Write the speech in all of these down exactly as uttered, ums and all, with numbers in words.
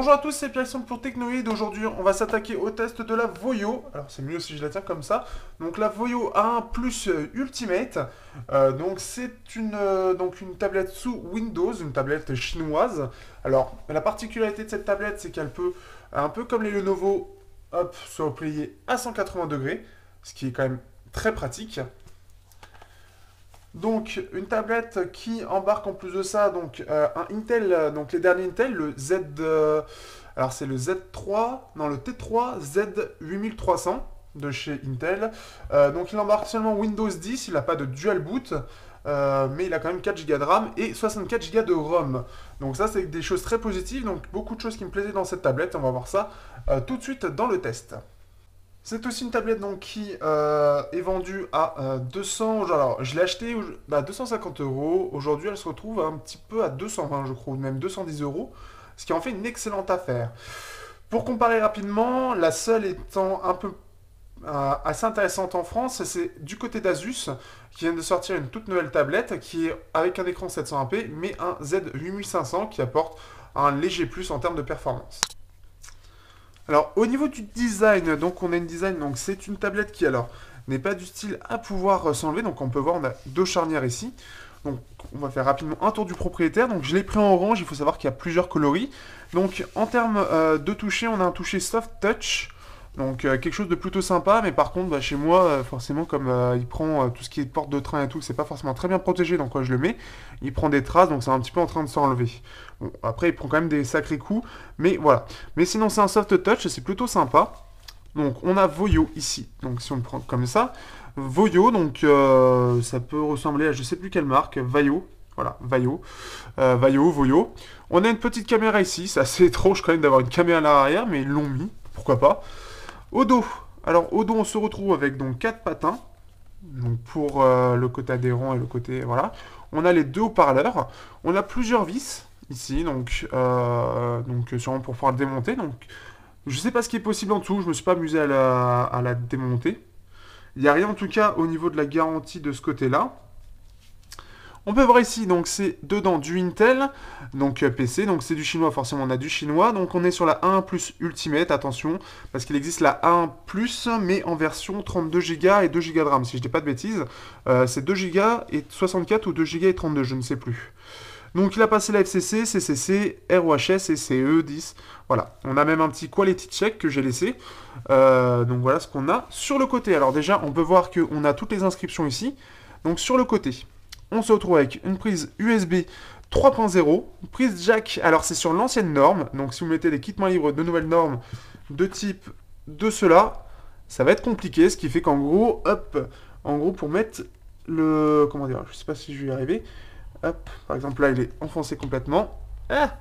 Bonjour à tous, c'est Pierre pour Technoïd. Aujourd'hui, on va s'attaquer au test de la Voyo. Alors, c'est mieux si je la tiens comme ça. Donc, la Voyo A un Plus Ultimate. Euh, donc, c'est une, euh, donc une tablette sous Windows, une tablette chinoise. Alors, la particularité de cette tablette, c'est qu'elle peut, un peu comme les Lenovo, hop, se replier à cent quatre-vingts degrés, ce qui est quand même très pratique. Donc une tablette qui embarque en plus de ça donc euh, un Intel, euh, donc les derniers Intel, le Z, euh, alors c'est le Z trois, non le T trois Z huit mille trois cents de chez Intel. Euh, donc il embarque seulement Windows dix, il n'a pas de dual boot, euh, mais il a quand même quatre giga de RAM et soixante-quatre giga de ROM. Donc ça c'est des choses très positives, donc beaucoup de choses qui me plaisaient dans cette tablette, on va voir ça euh, tout de suite dans le test. C'est aussi une tablette donc, qui euh, est vendue à euh, deux cents. Alors, je l'ai achetée à bah, deux cent cinquante euros. Aujourd'hui, elle se retrouve un petit peu à deux cent vingt, je crois, ou même deux cent dix euros. Ce qui en fait une excellente affaire. Pour comparer rapidement, la seule étant un peu euh, assez intéressante en France, c'est du côté d'Asus, qui vient de sortir une toute nouvelle tablette qui est avec un écran sept cents vingt p, mais un Z huit mille cinq cents qui apporte un léger plus en termes de performance. Alors, au niveau du design, donc on a une design, donc c'est une tablette qui, alors, n'est pas du style à pouvoir s'enlever. Donc, on peut voir, on a deux charnières ici. Donc, on va faire rapidement un tour du propriétaire. Donc, je l'ai pris en orange. Il faut savoir qu'il y a plusieurs coloris. Donc, en termes euh, de toucher, on a un toucher soft touch. Donc, euh, quelque chose de plutôt sympa. Mais par contre, bah, chez moi, euh, forcément, comme euh, il prend euh, tout ce qui est porte de train et tout, c'est pas forcément très bien protégé. Donc, quand je le mets, il prend des traces. Donc, c'est un petit peu en train de s'enlever. Bon, après, il prend quand même des sacrés coups. Mais voilà. Mais sinon, c'est un soft touch. C'est plutôt sympa. Donc, on a Voyo ici. Donc, si on le prend comme ça. Voyo, donc, euh, ça peut ressembler à je sais plus quelle marque. Vaio. Voilà, Vaio. Euh, Vaio, Voyo. On a une petite caméra ici. C'est assez étrange quand même d'avoir une caméra à l'arrière. Mais ils l'ont mis. Pourquoi pas. Au dos, alors au dos on se retrouve avec donc quatre patins, donc pour euh, le côté adhérent et le côté, voilà. On a les deux haut-parleurs, on a plusieurs vis ici, donc, euh, donc sûrement pour pouvoir le démonter, donc je sais pas ce qui est possible en dessous, je me suis pas amusé à la, à la démonter. Il n'y a rien en tout cas au niveau de la garantie de ce côté-là. On peut voir ici, donc c'est dedans du Intel, donc P C, donc c'est du chinois, forcément on a du chinois, donc on est sur la A un Plus Ultimate, attention, parce qu'il existe la A un Plus, mais en version trente-deux giga et deux giga de RAM, si je dis pas de bêtises, euh, c'est deux giga et soixante-quatre ou deux giga et trente-deux, je ne sais plus. Donc il a passé la F C C, C C C, R O H S et C E dix, voilà. On a même un petit quality check que j'ai laissé, euh, donc voilà ce qu'on a. Sur le côté, alors déjà on peut voir qu'on a toutes les inscriptions ici, donc sur le côté, on se retrouve avec une prise U S B trois point zéro, prise jack, alors c'est sur l'ancienne norme, donc si vous mettez des kits main libre de nouvelles normes de type de cela, ça va être compliqué, ce qui fait qu'en gros, hop, en gros pour mettre le, comment dire, je sais pas si je vais y arriver, hop, par exemple là il est enfoncé complètement, ah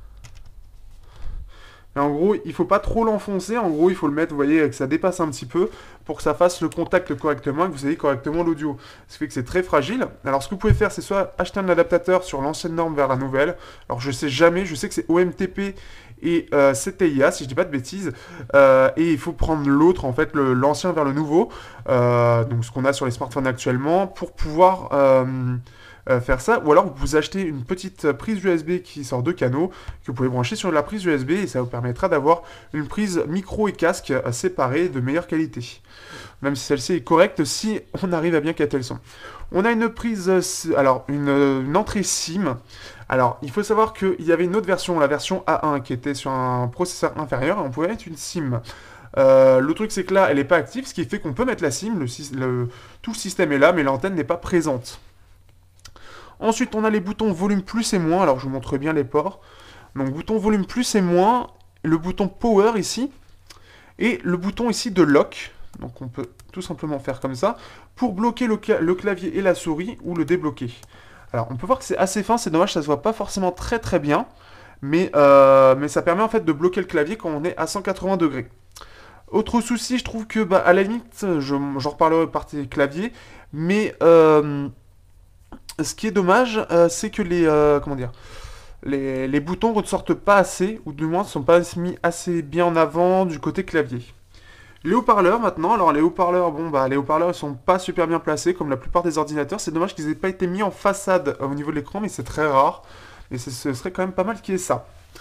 et en gros, il faut pas trop l'enfoncer, en gros, il faut le mettre, vous voyez, que ça dépasse un petit peu pour que ça fasse le contact correctement et que vous ayez correctement l'audio. Ce qui fait que c'est très fragile. Alors, ce que vous pouvez faire, c'est soit acheter un adaptateur sur l'ancienne norme vers la nouvelle. Alors, je sais jamais, je sais que c'est O M T P et euh, C T I A, si je dis pas de bêtises. Euh, et il faut prendre l'autre, en fait, l'ancien vers le nouveau. Euh, donc, ce qu'on a sur les smartphones actuellement, pour pouvoir... Euh, Euh, faire ça, ou alors vous achetez une petite prise U S B qui sort de canaux, que vous pouvez brancher sur la prise U S B, et ça vous permettra d'avoir une prise micro et casque séparée de meilleure qualité. Même si celle-ci est correcte, si on arrive à bien capter le son. On a une prise, alors une, une entrée SIM. Alors, il faut savoir qu'il y avait une autre version, la version A un, qui était sur un processeur inférieur, et on pouvait mettre une SIM. Euh, le truc c'est que là, elle n'est pas active, ce qui fait qu'on peut mettre la SIM, le, le, tout le système est là, mais l'antenne n'est pas présente. Ensuite, on a les boutons volume plus et moins. Alors, je vous montre bien les ports. Donc, bouton volume plus et moins. Le bouton power ici. Et le bouton ici de lock. Donc, on peut tout simplement faire comme ça. Pour bloquer le, le clavier et la souris ou le débloquer. Alors, on peut voir que c'est assez fin. C'est dommage, ça se voit pas forcément très très bien. Mais, euh, mais ça permet en fait de bloquer le clavier quand on est à cent quatre-vingts degrés. Autre souci, je trouve que, bah, à la limite, j'en reparlerai par tes claviers. Mais... Euh, Ce qui est dommage, euh, c'est que les, euh, comment dire, les, les boutons ne ressortent pas assez, ou du moins ne sont pas mis assez bien en avant du côté clavier. Les haut-parleurs maintenant, alors les haut-parleurs, bon bah les haut-parleurs ils sont pas super bien placés comme la plupart des ordinateurs, c'est dommage qu'ils aient pas été mis en façade au niveau de l'écran, mais c'est très rare, et ce serait quand même pas mal qu'il y ait ça.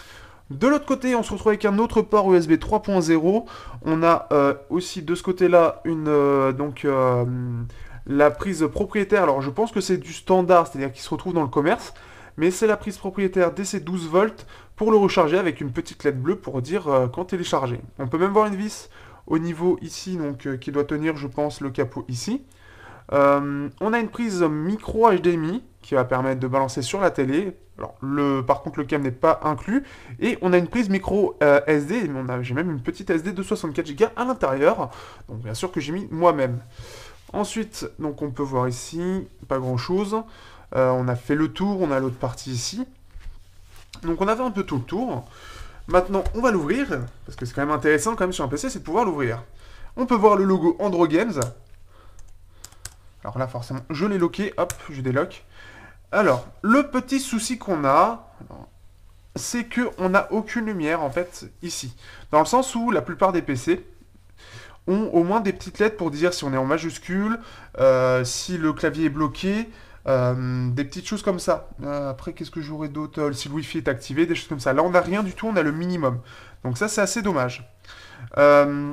De l'autre côté, on se retrouve avec un autre port U S B trois point zéro. On a euh, aussi de ce côté-là une euh, donc euh, la prise propriétaire. Alors je pense que c'est du standard, c'est-à-dire qu'il se retrouve dans le commerce, mais c'est la prise propriétaire D C douze volts pour le recharger avec une petite L E D bleue pour dire euh, quand il est chargé. On peut même voir une vis au niveau ici, donc euh, qui doit tenir, je pense, le capot ici. Euh, on a une prise micro H D M I qui va permettre de balancer sur la télé. Alors, le, par contre, le câble n'est pas inclus. Et on a une prise micro euh, S D. J'ai même une petite S D de soixante-quatre giga à l'intérieur. Donc, bien sûr que j'ai mis moi-même. Ensuite, donc on peut voir ici, pas grand-chose. Euh, on a fait le tour. On a l'autre partie ici. Donc, on a fait un peu tout le tour. Maintenant, on va l'ouvrir. Parce que c'est quand même intéressant, quand même, sur un P C, c'est de pouvoir l'ouvrir. On peut voir le logo Andro Games. Alors là, forcément, je l'ai loqué. Hop, je déloque. Alors, le petit souci qu'on a, c'est qu'on n'a aucune lumière, en fait, ici. Dans le sens où la plupart des P C ont au moins des petites lettres pour dire si on est en majuscule, euh, si le clavier est bloqué, euh, des petites choses comme ça. Euh, après, qu'est-ce que j'aurais d'autre? euh, Si le Wi-Fi est activé, des choses comme ça. Là, on n'a rien du tout, on a le minimum. Donc ça, c'est assez dommage. Euh...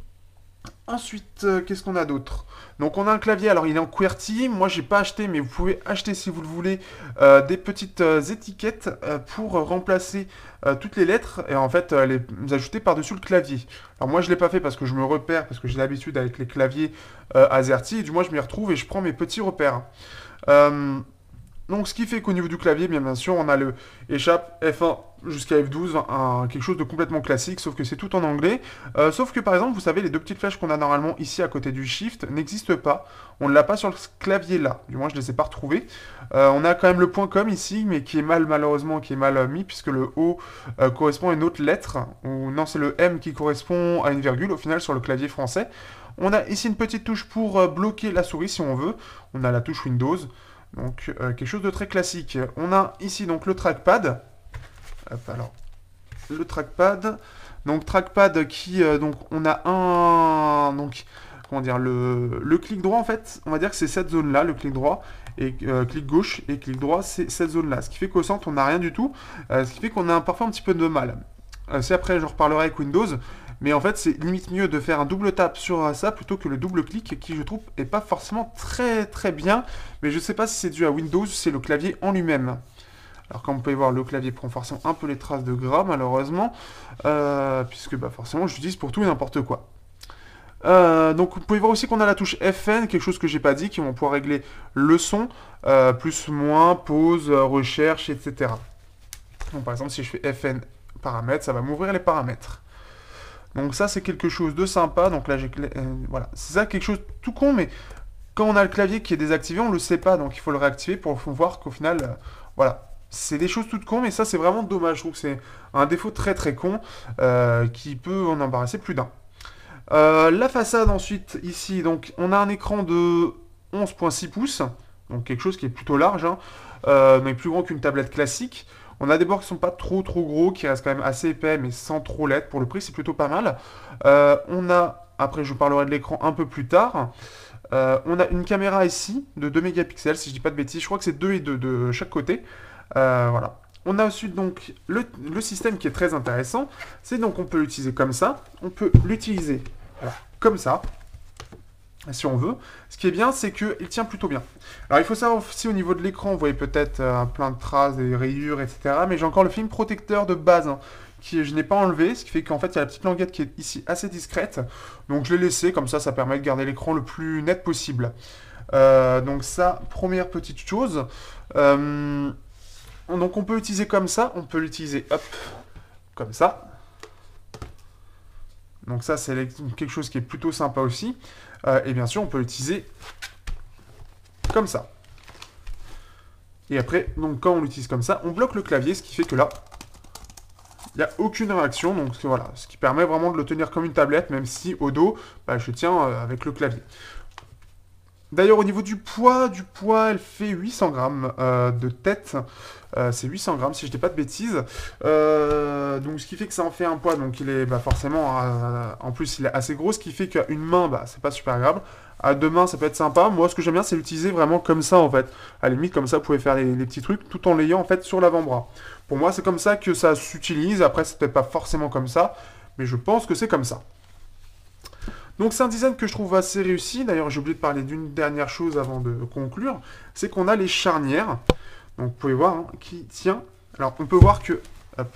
Ensuite, euh, qu'est-ce qu'on a d'autre? Donc on a un clavier, alors il est en QWERTY, moi j'ai pas acheté, mais vous pouvez acheter si vous le voulez, euh, des petites euh, étiquettes euh, pour euh, remplacer euh, toutes les lettres et en fait euh, les ajouter par-dessus le clavier. Alors moi je l'ai pas fait parce que je me repère, parce que j'ai l'habitude avec les claviers euh, AZERTY, et du moins je m'y retrouve et je prends mes petits repères. Euh, donc ce qui fait qu'au niveau du clavier, bien, bien sûr, on a le échappe F un jusqu'à F douze, un, quelque chose de complètement classique, sauf que c'est tout en anglais. Euh, sauf que par exemple, vous savez, les deux petites flèches qu'on a normalement ici à côté du Shift n'existent pas. On ne l'a pas sur le clavier là, du moins je ne les ai pas retrouvés. Euh, on a quand même le point .com ici, mais qui est mal malheureusement, qui est mal euh, mis, puisque le O euh, correspond à une autre lettre, ou non, c'est le M qui correspond à une virgule au final sur le clavier français. On a ici une petite touche pour euh, bloquer la souris si on veut. On a la touche Windows. Donc, euh, quelque chose de très classique. On a ici donc le trackpad. Hop, alors, le trackpad. Donc, trackpad qui, euh, donc, on a un, donc, comment dire, le, le clic droit, en fait, on va dire que c'est cette zone-là, le clic droit, et euh, clic gauche, et clic droit, c'est cette zone-là. Ce qui fait qu'au centre, on n'a rien du tout, euh, ce qui fait qu'on a parfois un petit peu de mal. Euh, c'est après, je reparlerai avec Windows, mais en fait, c'est limite mieux de faire un double tap sur ça plutôt que le double clic qui, je trouve, est pas forcément très très bien. Mais je sais pas si c'est dû à Windows ou si c'est le clavier en lui-même. Alors, comme vous pouvez voir, le clavier prend forcément un peu les traces de gras, malheureusement. Euh, puisque, bah, forcément, je l'utilise pour tout et n'importe quoi. Euh, donc, vous pouvez voir aussi qu'on a la touche F N, quelque chose que j'ai pas dit, qui vont pouvoir régler le son, euh, plus, moins, pause, recherche, et cetera. Donc, par exemple, si je fais F N paramètres, ça va m'ouvrir les paramètres. Donc ça, c'est quelque chose de sympa. Donc là, j'ai... Euh, voilà. C'est ça, quelque chose tout con, mais quand on a le clavier qui est désactivé, on ne le sait pas. Donc il faut le réactiver pour voir qu'au final, euh, voilà. C'est des choses toutes con, mais ça, c'est vraiment dommage. Je trouve que c'est un défaut très très con euh, qui peut en embarrasser plus d'un. Euh, la façade, ensuite, ici, donc on a un écran de onze virgule six pouces. Donc quelque chose qui est plutôt large, hein, euh, mais plus grand qu'une tablette classique. On a des bords qui sont pas trop trop gros, qui restent quand même assez épais, mais sans trop l'être. Pour le prix, c'est plutôt pas mal. Euh, on a, après je parlerai de l'écran un peu plus tard, euh, on a une caméra ici de deux mégapixels, si je dis pas de bêtises. Je crois que c'est deux et deux de chaque côté. Euh, voilà. On a ensuite donc le, le système qui est très intéressant. C'est donc on peut l'utiliser comme ça. On peut l'utiliser comme ça, si on veut. Ce qui est bien, c'est qu'il tient plutôt bien. Alors, il faut savoir aussi au niveau de l'écran, vous voyez peut-être euh, plein de traces, des rayures, et cetera. Mais j'ai encore le film protecteur de base, hein, qui je n'ai pas enlevé, ce qui fait qu'en fait, il y a la petite languette qui est ici assez discrète. Donc, je l'ai laissé, comme ça, ça permet de garder l'écran le plus net possible. Euh, donc ça, première petite chose. Euh, donc, on peut l'utiliser comme ça, on peut l'utiliser, hop, comme ça. Donc ça, c'est quelque chose qui est plutôt sympa aussi. Euh, et bien sûr, on peut l'utiliser comme ça. Et après, donc quand on l'utilise comme ça, on bloque le clavier, ce qui fait que là, il n'y a aucune réaction. Donc voilà, ce qui permet vraiment de le tenir comme une tablette, même si au dos, bah, je tiens euh, avec le clavier. D'ailleurs, au niveau du poids, du poids, elle fait huit cents grammes euh, de tête. Euh, c'est huit cents grammes, si je dis pas de bêtises. Euh, donc, ce qui fait que ça en fait un poids. Donc, il est bah, forcément, euh, en plus, il est assez gros. Ce qui fait qu'à une main, bah, c'est pas super agréable. À deux mains, ça peut être sympa. Moi, ce que j'aime bien, c'est l'utiliser vraiment comme ça, en fait. À la limite, comme ça, vous pouvez faire les, les petits trucs tout en l'ayant, en fait, sur l'avant-bras. Pour moi, c'est comme ça que ça s'utilise. Après, c'est peut-être pas forcément comme ça. Mais je pense que c'est comme ça. Donc c'est un design que je trouve assez réussi. D'ailleurs, j'ai oublié de parler d'une dernière chose avant de conclure. C'est qu'on a les charnières. Donc vous pouvez voir hein, qui tient. Alors on peut voir que... Hop.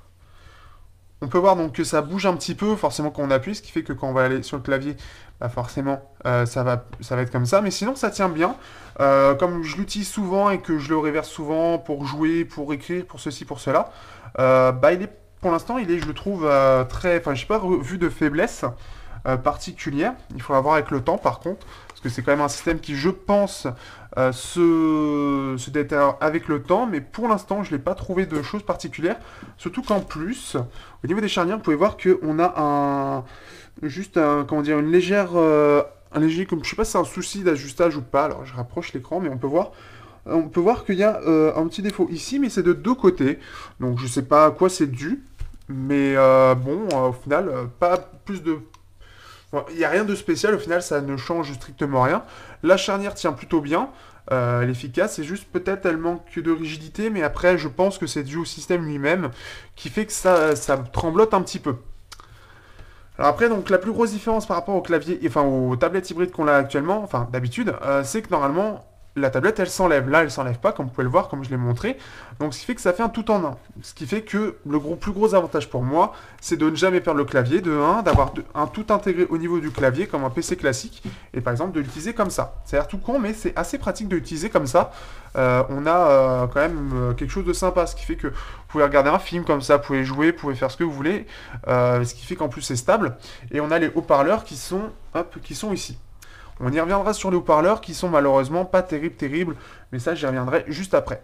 On peut voir donc que ça bouge un petit peu, forcément quand on appuie, ce qui fait que quand on va aller sur le clavier, bah forcément euh, ça, va, ça va être comme ça. Mais sinon ça tient bien. Euh, comme je l'utilise souvent et que je le réverse souvent pour jouer, pour écrire, pour ceci, pour cela, euh, bah il est, pour l'instant, il est, je le trouve, euh, très... Enfin, je n'ai pas vu de faiblesse euh, particulière. Il faudra voir avec le temps, par contre, parce que c'est quand même un système qui, je pense, euh, se, se détériore avec le temps, mais pour l'instant, je ne l'ai pas trouvé de choses particulières. Surtout qu'en plus, au niveau des charnières, vous pouvez voir qu'on a un... Juste un, comment dire, une légère... Euh, un léger, comme je sais pas si c'est un souci d'ajustage ou pas, alors je rapproche l'écran, mais on peut voir... On peut voir qu'il y a euh, un petit défaut ici, mais c'est de deux côtés. Donc je sais pas à quoi c'est dû. Mais euh, bon, euh, au final, euh, pas plus de... Bon, il n'y a rien de spécial, au final, ça ne change strictement rien. La charnière tient plutôt bien, euh, elle est efficace, c'est juste peut-être elle manque de rigidité, mais après, je pense que c'est dû au système lui-même, qui fait que ça, ça tremblote un petit peu. Alors après, donc la plus grosse différence par rapport au clavier, enfin aux tablettes hybrides qu'on a actuellement, enfin d'habitude, euh, c'est que normalement, la tablette, elle s'enlève. Là, elle s'enlève pas, comme vous pouvez le voir, comme je l'ai montré. Donc, ce qui fait que ça fait un tout en un. Ce qui fait que le gros, plus gros avantage pour moi, c'est de ne jamais perdre le clavier, de un, d'avoir un tout intégré au niveau du clavier, comme un P C classique, et par exemple, de l'utiliser comme ça. Ça a l'air tout con, mais c'est assez pratique de l'utiliser comme ça. Euh, on a euh, quand même euh, quelque chose de sympa, ce qui fait que vous pouvez regarder un film comme ça, vous pouvez jouer, vous pouvez faire ce que vous voulez, euh, ce qui fait qu'en plus, c'est stable. Et on a les haut-parleurs qui sont, hop, qui sont ici. On y reviendra sur les haut-parleurs qui sont malheureusement pas terribles, terribles, mais ça j'y reviendrai juste après.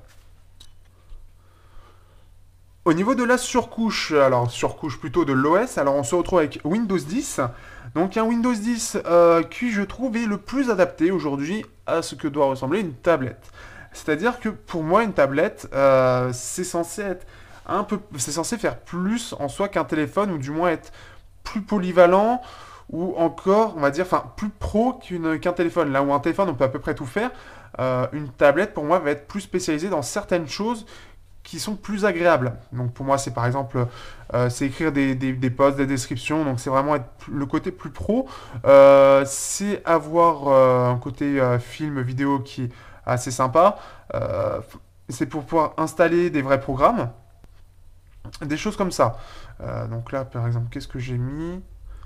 Au niveau de la surcouche, alors surcouche plutôt de l'O S, alors on se retrouve avec Windows dix. Donc un Windows dix euh, qui je trouve est le plus adapté aujourd'hui à ce que doit ressembler une tablette. C'est-à-dire que pour moi une tablette, euh, c'est censé être un peu, c'est censé faire plus en soi qu'un téléphone, ou du moins être plus polyvalent, ou encore, on va dire, enfin, plus pro qu'une, qu'un téléphone. Là où un téléphone, on peut à peu près tout faire, euh, une tablette, pour moi, va être plus spécialisée dans certaines choses qui sont plus agréables. Donc pour moi, c'est par exemple, euh, c'est écrire des, des, des posts, des descriptions, donc c'est vraiment être le côté plus pro. Euh, c'est avoir euh, un côté euh, film, vidéo qui est assez sympa. Euh, c'est pour pouvoir installer des vrais programmes, des choses comme ça. Euh, donc là, par exemple, qu'est-ce que j'ai mis ?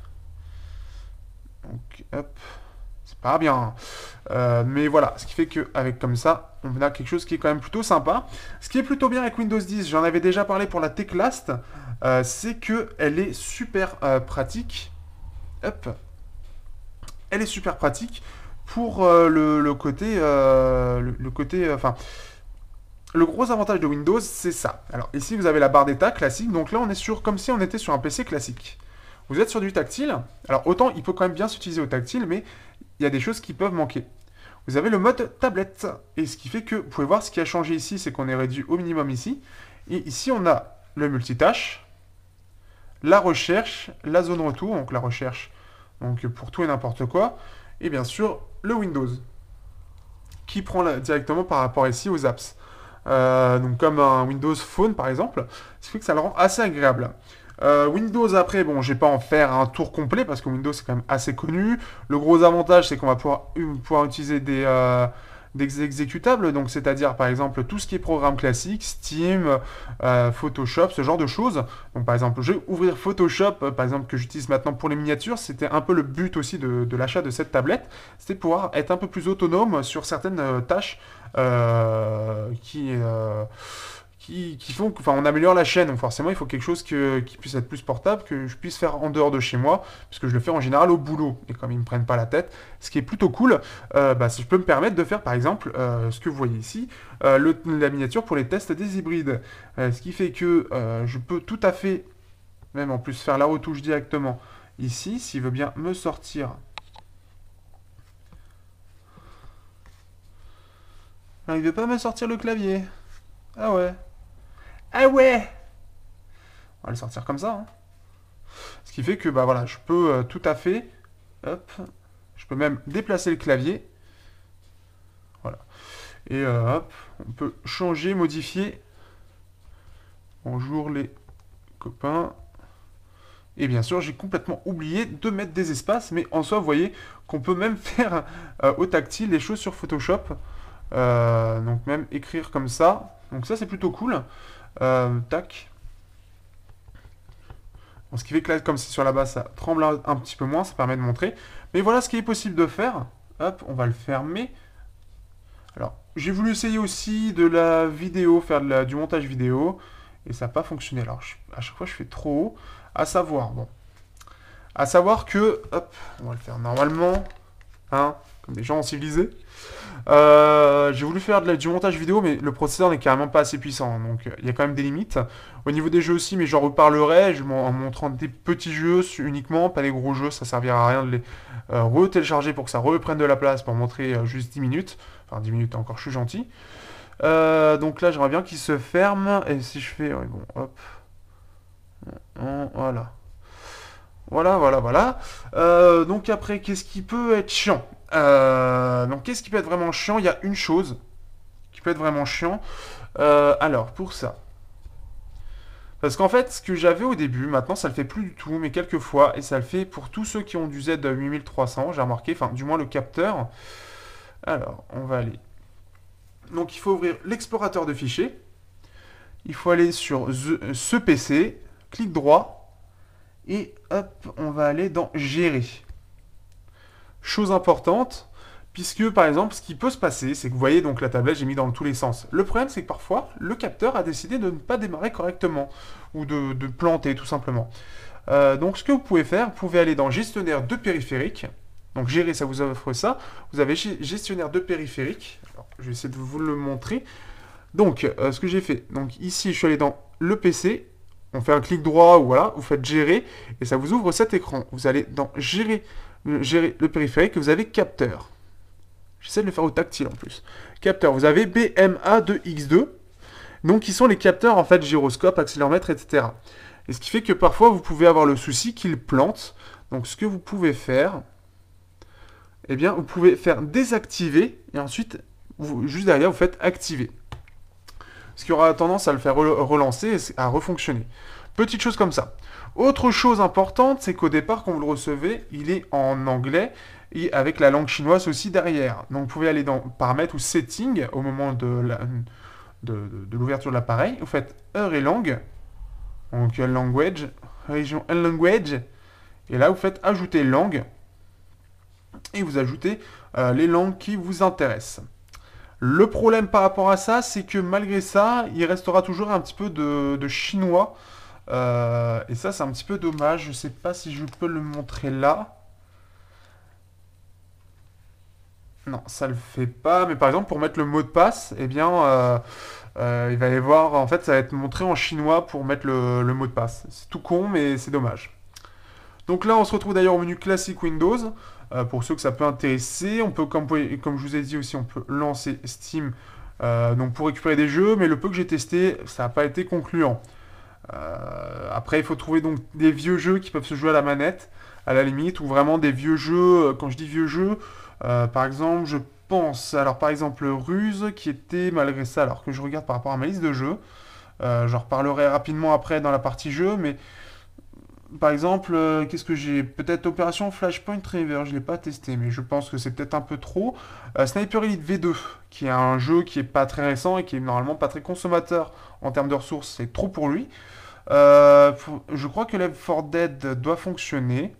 Donc, hop, c'est pas bien. Euh, mais voilà, ce qui fait qu'avec comme ça, on a quelque chose qui est quand même plutôt sympa. Ce qui est plutôt bien avec Windows dix, j'en avais déjà parlé pour la Teclast, euh, c'est qu'elle est super euh, pratique. Hop. Elle est super pratique pour euh, le, le côté... Euh, le, le côté... Enfin... Le gros avantage de Windows, c'est ça. Alors ici, vous avez la barre d'état classique. Donc là, on est sur comme si on était sur un P C classique. Vous êtes sur du tactile. Alors autant, il peut quand même bien s'utiliser au tactile, mais il y a des choses qui peuvent manquer. Vous avez le mode tablette. Et ce qui fait que, vous pouvez voir, ce qui a changé ici, c'est qu'on est réduit au minimum ici. Et ici, on a le multitâche, la recherche, la zone retour, donc la recherche donc pour tout et n'importe quoi. Et bien sûr, le Windows, qui prend là, directement par rapport ici aux apps. Euh, donc comme un Windows Phone par exemple, ce qui fait que ça le rend assez agréable. Euh, Windows après, bon, je vais pas en faire un tour complet parce que Windows c'est quand même assez connu. Le gros avantage c'est qu'on va pouvoir, pouvoir utiliser des, euh, des exécutables, donc c'est-à-dire par exemple tout ce qui est programme classique, Steam, euh, Photoshop, ce genre de choses. Donc par exemple, je vais ouvrir Photoshop, euh, par exemple que j'utilise maintenant pour les miniatures. C'était un peu le but aussi de, de l'achat de cette tablette, c'était pouvoir être un peu plus autonome sur certaines euh, tâches euh, qui... Euh, Qui, qui font qu'on on améliore la chaîne. Donc forcément, il faut quelque chose que, qui puisse être plus portable, que je puisse faire en dehors de chez moi, puisque je le fais en général au boulot. Et comme ils ne me prennent pas la tête, ce qui est plutôt cool, euh, bah, si je peux me permettre de faire par exemple euh, ce que vous voyez ici, euh, le, la miniature pour les tests des hybrides. Euh, ce qui fait que euh, je peux tout à fait, même en plus, faire la retouche directement ici, s'il veut bien me sortir N'arrivez pas à me sortir le clavier. Ah ouais. Ah ouais. On va le sortir comme ça. Hein. Ce qui fait que bah voilà, je peux euh, tout à fait, hop, je peux même déplacer le clavier. Voilà. Et euh, hop, on peut changer, modifier. Bonjour les copains. Et bien sûr, j'ai complètement oublié de mettre des espaces, mais en soi, vous voyez qu'on peut même faire euh, au tactile les choses sur Photoshop. Euh, donc même écrire comme ça. Donc ça, c'est plutôt cool. Euh, tac. Bon, ce qui fait que là, comme c'est sur la base, ça tremble un, un petit peu moins, ça permet de montrer. Mais voilà ce qui est possible de faire. Hop, on va le fermer. Alors, j'ai voulu essayer aussi de la vidéo, faire de la, du montage vidéo, et ça n'a pas fonctionné. Alors, je, à chaque fois, je fais trop haut. À savoir, bon, à savoir que, hop, on va le faire normalement, hein, comme des gens civilisés. Euh, j'ai voulu faire de la, du montage vidéo, mais le processeur n'est carrément pas assez puissant, donc il y a quand même des limites. Au niveau des jeux aussi, mais j'en reparlerai je, en montrant des petits jeux uniquement, pas les gros jeux, ça servira à rien de les euh, re-télécharger pour que ça reprenne de la place pour montrer euh, juste dix minutes. Enfin dix minutes encore, je suis gentil. Euh, donc là, j'aimerais bien qu'il se ferme, et si je fais, ouais, bon, hop, voilà. Voilà, voilà, voilà. Euh, donc après, qu'est-ce qui peut être chiant euh, Donc qu'est-ce qui peut être vraiment chiant Il y a une chose qui peut être vraiment chiant. Euh, alors, pour ça. Parce qu'en fait, ce que j'avais au début, maintenant ça le fait plus du tout, mais quelques fois, et ça le fait pour tous ceux qui ont du Z huit mille trois cents, j'ai remarqué, enfin du moins le capteur. Alors, on va aller. Donc il faut ouvrir l'explorateur de fichiers. Il faut aller sur ce P C, clic droit, et hop, on va aller dans Gérer. Chose importante, puisque par exemple, ce qui peut se passer, c'est que vous voyez, donc la tablette, j'ai mis dans tous les sens. Le problème, c'est que parfois, le capteur a décidé de ne pas démarrer correctement, ou de, de planter, tout simplement. Euh, donc ce que vous pouvez faire, vous pouvez aller dans Gestionnaire de périphériques. Donc Gérer, ça vous offre ça. Vous avez Gestionnaire de périphériques. Alors, je vais essayer de vous le montrer. Donc, euh, ce que j'ai fait, donc ici, je suis allé dans le P C. On fait un clic droit, ou voilà, vous faites Gérer, et ça vous ouvre cet écran. Vous allez dans Gérer, gérer le périphérique, vous avez Capteur. J'essaie de le faire au tactile en plus. Capteur, vous avez B M A deux X deux. Donc, qui sont les capteurs, en fait, gyroscope, accéléromètre, et cetera. Et ce qui fait que parfois, vous pouvez avoir le souci qu'il plante. Donc, ce que vous pouvez faire, eh bien, vous pouvez faire désactiver, et ensuite, vous, juste derrière, vous faites activer. Ce qui aura tendance à le faire relancer et à refonctionner. Petite chose comme ça. Autre chose importante, c'est qu'au départ, quand vous le recevez, il est en anglais et avec la langue chinoise aussi derrière. Donc vous pouvez aller dans Paramètres ou Settings au moment de de, de, de l'ouverture de l'appareil. Vous faites Heure et langue. Donc Language, région and Language. Et là, vous faites Ajouter langue. Et vous ajoutez euh, les langues qui vous intéressent. Le problème par rapport à ça, c'est que malgré ça, il restera toujours un petit peu de, de chinois. Euh, et ça, c'est un petit peu dommage. Je ne sais pas si je peux le montrer là. Non, ça le fait pas. Mais par exemple, pour mettre le mot de passe, eh bien, euh, euh, il va y avoir... En fait, ça va être montré en chinois pour mettre le, le mot de passe. C'est tout con, mais c'est dommage. Donc là, on se retrouve d'ailleurs au menu classique Windows. Euh, pour ceux que ça peut intéresser, on peut, comme, comme je vous ai dit aussi, on peut lancer Steam euh, donc pour récupérer des jeux, mais le peu que j'ai testé, ça n'a pas été concluant. Euh, après, il faut trouver donc des vieux jeux qui peuvent se jouer à la manette, à la limite, ou vraiment des vieux jeux. Quand je dis vieux jeux, euh, par exemple, je pense, alors par exemple Ruse, qui était malgré ça, alors que je regarde par rapport à ma liste de jeux, euh, j'en reparlerai rapidement après dans la partie jeu, mais par exemple, euh, qu'est-ce que j'ai? Peut-être Opération Flashpoint River, je ne l'ai pas testé, mais je pense que c'est peut-être un peu trop. Euh, Sniper Elite V deux, qui est un jeu qui est pas très récent et qui est normalement pas très consommateur en termes de ressources, c'est trop pour lui. Euh, pour- je crois que Left four Dead doit fonctionner.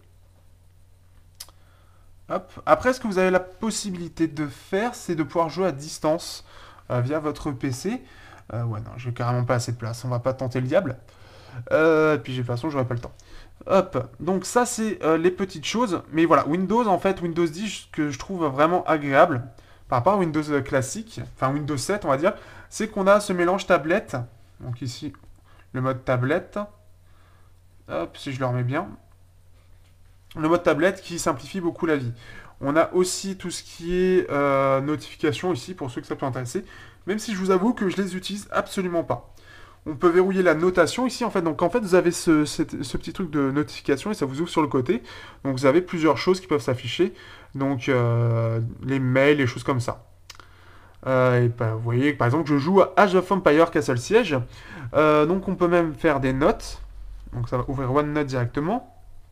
Hop. Après, ce que vous avez la possibilité de faire, c'est de pouvoir jouer à distance euh, via votre P C. Euh, ouais, non, j'ai carrément pas assez de place, on va pas tenter le diable. Euh, et puis de toute façon, j'aurai pas le temps. Hop, donc ça c'est euh, les petites choses. Mais voilà, Windows, en fait, Windows dix, ce que je trouve vraiment agréable, par rapport à Windows euh, classique, enfin Windows sept, on va dire, c'est qu'on a ce mélange tablette. Donc ici, le mode tablette. Hop, si je le remets bien. Le mode tablette qui simplifie beaucoup la vie. On a aussi tout ce qui est euh, notifications ici, pour ceux que ça peut intéresser, même si je vous avoue que je les utilise absolument pas. On peut verrouiller la notation ici, en fait. Donc, en fait, vous avez ce, cette- ce petit truc de notification et ça vous ouvre sur le côté. Donc, vous avez plusieurs choses qui peuvent s'afficher. Donc, euh, les mails, les choses comme ça. Euh, et bah, vous voyez, par exemple, je joue à Age of Empires Castle Siege. Euh, donc, on peut même faire des notes. Donc, ça va ouvrir OneNote directement.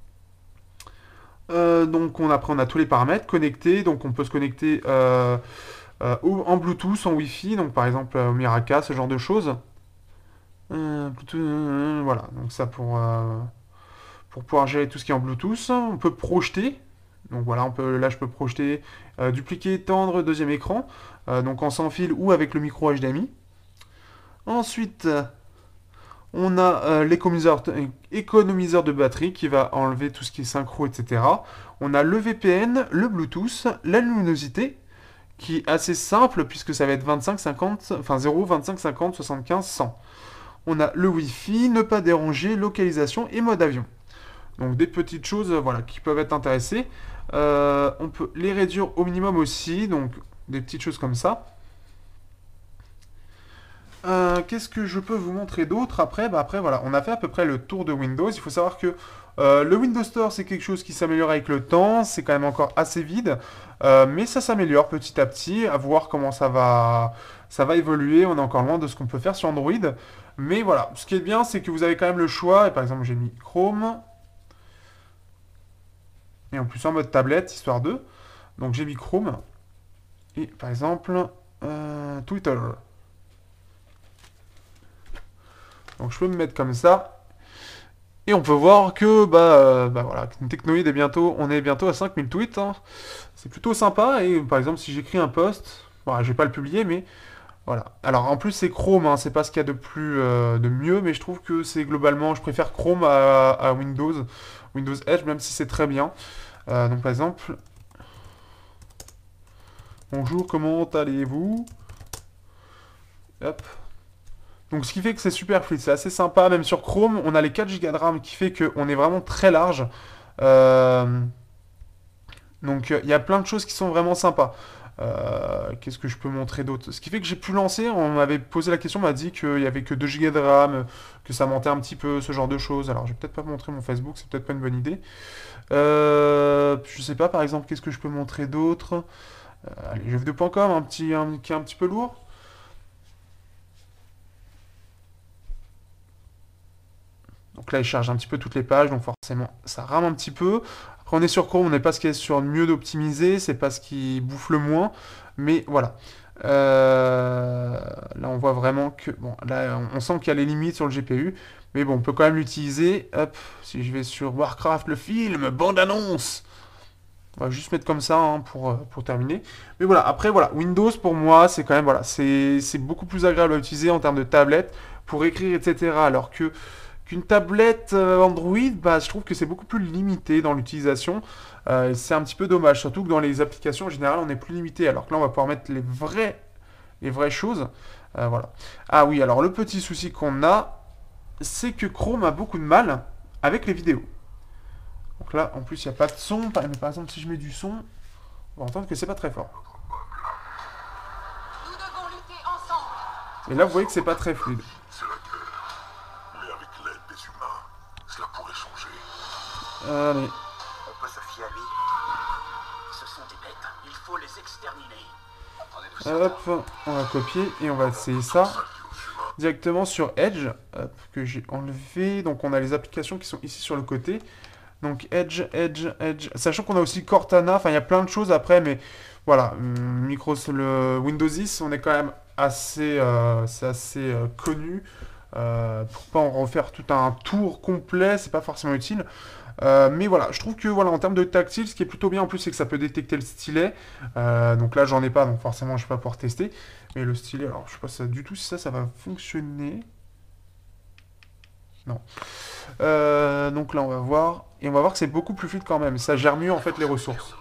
Euh, donc, on, après, on a tous les paramètres connectés. Donc, on peut se connecter euh, euh, ou en Bluetooth, en Wi-Fi. Donc, par exemple, au Miraka, ce genre de choses. Euh, Bluetooth, euh, voilà, donc ça pour, euh, pour pouvoir gérer tout ce qui est en Bluetooth. On peut projeter. Donc voilà, on peut, là je peux projeter, euh, dupliquer, étendre, deuxième écran. Euh, donc en sans fil ou avec le micro H D M I. Ensuite, on a euh, l'économiseur économiseur de batterie qui va enlever tout ce qui est synchro, et cetera. On a le V P N, le Bluetooth, la luminosité, qui est assez simple puisque ça va être vingt-cinq, cinquante, enfin zéro, vingt-cinq, cinquante, soixante-quinze, cent. On a le Wi-Fi, ne pas déranger, localisation et mode avion. Donc des petites choses euh, voilà, qui peuvent être intéressées. Euh, on peut les réduire au minimum aussi, donc des petites choses comme ça. Euh, Qu'est-ce que je peux vous montrer d'autre après bah Après, voilà, on a fait à peu près le tour de Windows. Il faut savoir que euh, le Windows Store, c'est quelque chose qui s'améliore avec le temps. C'est quand même encore assez vide, euh, mais ça s'améliore petit à petit. À voir comment ça va, ça va évoluer. On est encore loin de ce qu'on peut faire sur Android. Mais voilà, ce qui est bien, c'est que vous avez quand même le choix. Et par exemple, j'ai mis Chrome. Et en plus en mode tablette, histoire de. Donc j'ai mis Chrome. Et par exemple, euh, Twitter. Donc je peux me mettre comme ça. Et on peut voir que, bah, euh, bah voilà, Technoid est bientôt, on est bientôt à cinq mille tweets. Hein. C'est plutôt sympa. Et par exemple, si j'écris un post, bon, je vais pas le publier, mais voilà. Alors en plus, c'est Chrome, hein, c'est pas ce qu'il y a de plus, euh, de mieux, mais je trouve que c'est globalement, je préfère Chrome à, à Windows, Windows Edge, même si c'est très bien. Euh, donc par exemple, bonjour, comment allez-vous? Hop. Donc ce qui fait que c'est super fluide, c'est assez sympa, même sur Chrome, on a les quatre gigas de RAM qui fait qu'on est vraiment très large. Euh, Donc il y a plein de choses qui sont vraiment sympas. Euh, Qu'est-ce que je peux montrer d'autre? Ce qui fait que j'ai pu lancer, on m'avait posé la question, on m'a dit qu'il y avait que deux gigas de RAM, que ça montait un petit peu, ce genre de choses. Alors je vais peut-être pas montrer mon Facebook, c'est peut-être pas une bonne idée. Euh, je sais pas, par exemple, qu'est-ce que je peux montrer d'autre? Euh, allez, jeux vidéo point com, un petit, un, qui est un petit peu lourd. Donc là, il charge un petit peu toutes les pages, donc forcément, ça rame un petit peu. Après, on est sur Chrome, on n'est pas ce qui est sur mieux d'optimiser, c'est pas ce qui bouffe le moins, mais voilà. Euh, Là, on voit vraiment que, bon, là, on sent qu'il y a les limites sur le G P U, mais bon, on peut quand même l'utiliser. Hop, si je vais sur Warcraft, le film, bande-annonce. On va juste mettre comme ça hein, pour, euh, pour terminer. Mais voilà, après, voilà, Windows, pour moi, c'est quand même, voilà, c'est c'est beaucoup plus agréable à utiliser en termes de tablette, pour écrire, et cetera. Alors que qu'une tablette euh, Android, bah, je trouve que c'est beaucoup plus limité dans l'utilisation. Euh, et c'est un petit peu dommage, surtout que dans les applications en général, on est plus limité. Alors que là, on va pouvoir mettre les vrais, les vraies choses. Euh, voilà. Ah oui, alors le petit souci qu'on a, c'est que Chrome a beaucoup de mal avec les vidéos. Donc là, en plus, il n'y a pas de son. Par- Mais par exemple, si je mets du son, on va entendre que c'est pas très fort. Nous devons lutter ensemble. Et là, vous voyez que c'est pas très fluide. C'est la guerre. Mais avec l'aide des humains, cela pourrait changer. Allez. On peut se fier à lui. Ce sont des bêtes. Il faut les exterminer. Prenez-vous ça. Hop, on va copier et on va essayer ça directement sur Edge, hop, que j'ai enlevé. Donc on a les applications qui sont ici sur le côté. Donc Edge, Edge, Edge. Sachant qu'on a aussi Cortana, enfin il y a plein de choses après, mais voilà, micro, le Windows dix, on est quand même assez, euh, c'est assez euh, connu. Euh, pour pas en refaire tout un tour complet, c'est pas forcément utile. Euh, mais voilà, je trouve que voilà, en termes de tactile, ce qui est plutôt bien en plus, c'est que ça peut détecter le stylet. Euh, donc là, j'en ai pas, donc forcément, je vais pas pouvoir tester. Mais le stylet, alors je sais pas ça, du tout si ça, ça va fonctionner. Non. Euh, donc là, on va voir. Et on va voir que c'est beaucoup plus fluide quand même. Ça gère mieux en fait les ressources.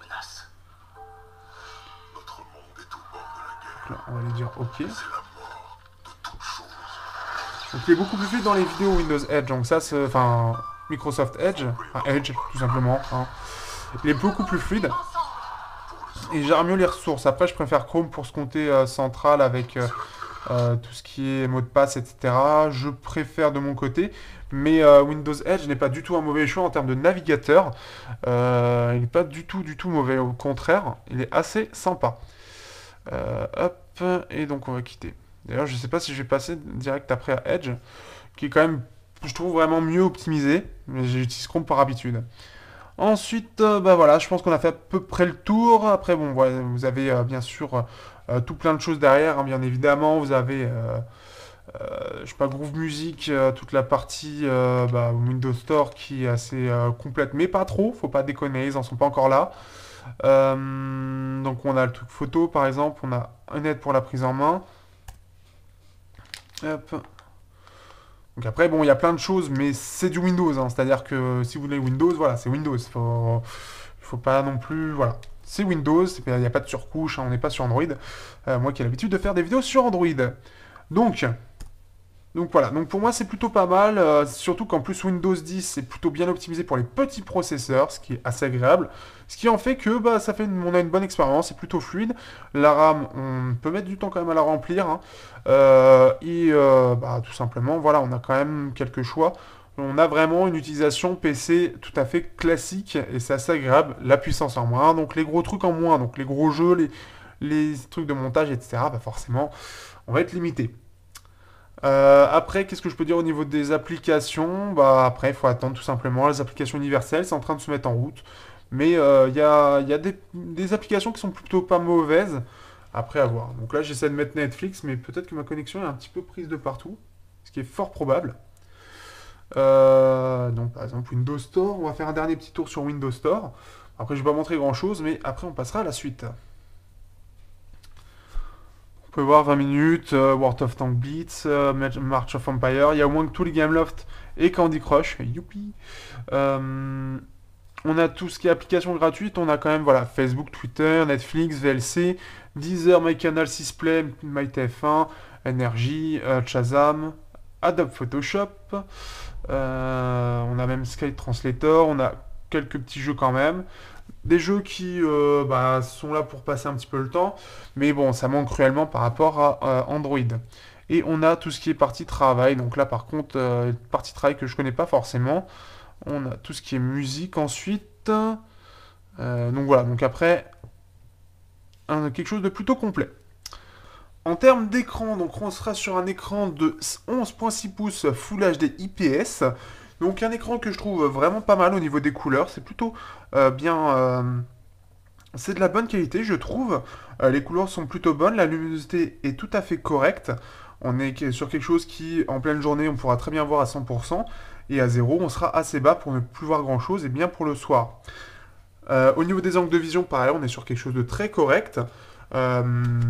Notre monde est au bord de la guerre. Donc là, on va lui dire OK. C'est la mort de toute chose. Donc il est beaucoup plus fluide dans les vidéos Windows Edge. Donc ça, c'est... Enfin, Microsoft Edge. Enfin, Edge, tout simplement. Hein. Il est beaucoup plus fluide. Et gère mieux les ressources. Après, je préfère Chrome pour ce compter euh, central avec euh, euh, tout ce qui est mot de passe, et cetera. Je préfère de mon côté. Mais euh, Windows Edge n'est pas du tout un mauvais choix en termes de navigateur. Euh, il n'est pas du tout, du tout mauvais. Au contraire, il est assez sympa. Euh, hop, et donc on va quitter. D'ailleurs, je ne sais pas si je vais passer direct après à Edge, qui est quand même, je trouve, vraiment mieux optimisé. Mais j'utilise Chrome par habitude. Ensuite, euh, bah voilà, je pense qu'on a fait à peu près le tour. Après, bon, ouais, vous avez euh, bien sûr euh, tout plein de choses derrière, hein, bien évidemment. Vous avez, euh, euh, je sais pas, Groove Music, euh, toute la partie euh, bah, Windows Store qui est assez euh, complète, mais pas trop, faut pas déconner, ils en sont pas encore là. Euh, donc on a le truc photo, par exemple, on a un aide pour la prise en main. Hop. Donc après, bon, il y a plein de choses, mais c'est du Windows, hein, c'est-à-dire que si vous voulez Windows, voilà, c'est Windows. Il faut, faut pas non plus, voilà. C'est Windows, il n'y a pas de surcouche, hein, on n'est pas sur Android. Euh, moi qui ai l'habitude de faire des vidéos sur Android. Donc, donc voilà, donc pour moi c'est plutôt pas mal, euh, surtout qu'en plus Windows dix c'est plutôt bien optimisé pour les petits processeurs, ce qui est assez agréable. Ce qui en fait que bah, ça fait une, on a une bonne expérience, c'est plutôt fluide. La RAM, on peut mettre du temps quand même à la remplir. Hein. Euh, et euh, bah, tout simplement, voilà, on a quand même quelques choix. On a vraiment une utilisation P C tout à fait classique et c'est assez agréable. La puissance en moins, donc les gros trucs en moins, donc les gros jeux, les, les trucs de montage, et cetera. Bah forcément, on va être limité. Euh, après, qu'est-ce que je peux dire au niveau des applications? Bah après, il faut attendre tout simplement. Les applications universelles, c'est en train de se mettre en route. Mais il euh, y a, y a des, des applications qui sont plutôt pas mauvaises. Après, à voir. Donc là, j'essaie de mettre Netflix, mais peut-être que ma connexion est un petit peu prise de partout. Ce qui est fort probable. Euh, donc par exemple, Windows Store. On va faire un dernier petit tour sur Windows Store. Après, je vais pas montrer grand-chose, mais après, on passera à la suite. On peut voir vingt minutes, euh, World of Tanks Blitz, euh, March of Empire, il y a au moins que tous les Gameloft et Candy Crush, youpi. Euh, on a tout ce qui est application gratuite, on a quand même voilà, Facebook, Twitter, Netflix, V L C, Deezer, MyCanal, Sysplay, MyTF un, Energy, euh, Shazam, Adobe Photoshop, euh, on a même Skype Translator, on a quelques petits jeux quand même. Des jeux qui euh, bah, sont là pour passer un petit peu le temps, mais bon, ça manque cruellement par rapport à euh, Android. Et on a tout ce qui est partie travail, donc là par contre, euh, partie travail que je connais pas forcément. On a tout ce qui est musique ensuite. Euh, donc voilà, donc après, un, quelque chose de plutôt complet. En termes d'écran, donc on sera sur un écran de onze virgule six pouces Full H D I P S. Donc un écran que je trouve vraiment pas mal au niveau des couleurs, c'est plutôt euh, bien... Euh, c'est de la bonne qualité je trouve, euh, les couleurs sont plutôt bonnes, la luminosité est tout à fait correcte, on est sur quelque chose qui en pleine journée on pourra très bien voir à cent pour cent, et à zéro on sera assez bas pour ne plus voir grand chose, et bien pour le soir. Euh, au niveau des angles de vision pareil, on est sur quelque chose de très correct. Euh,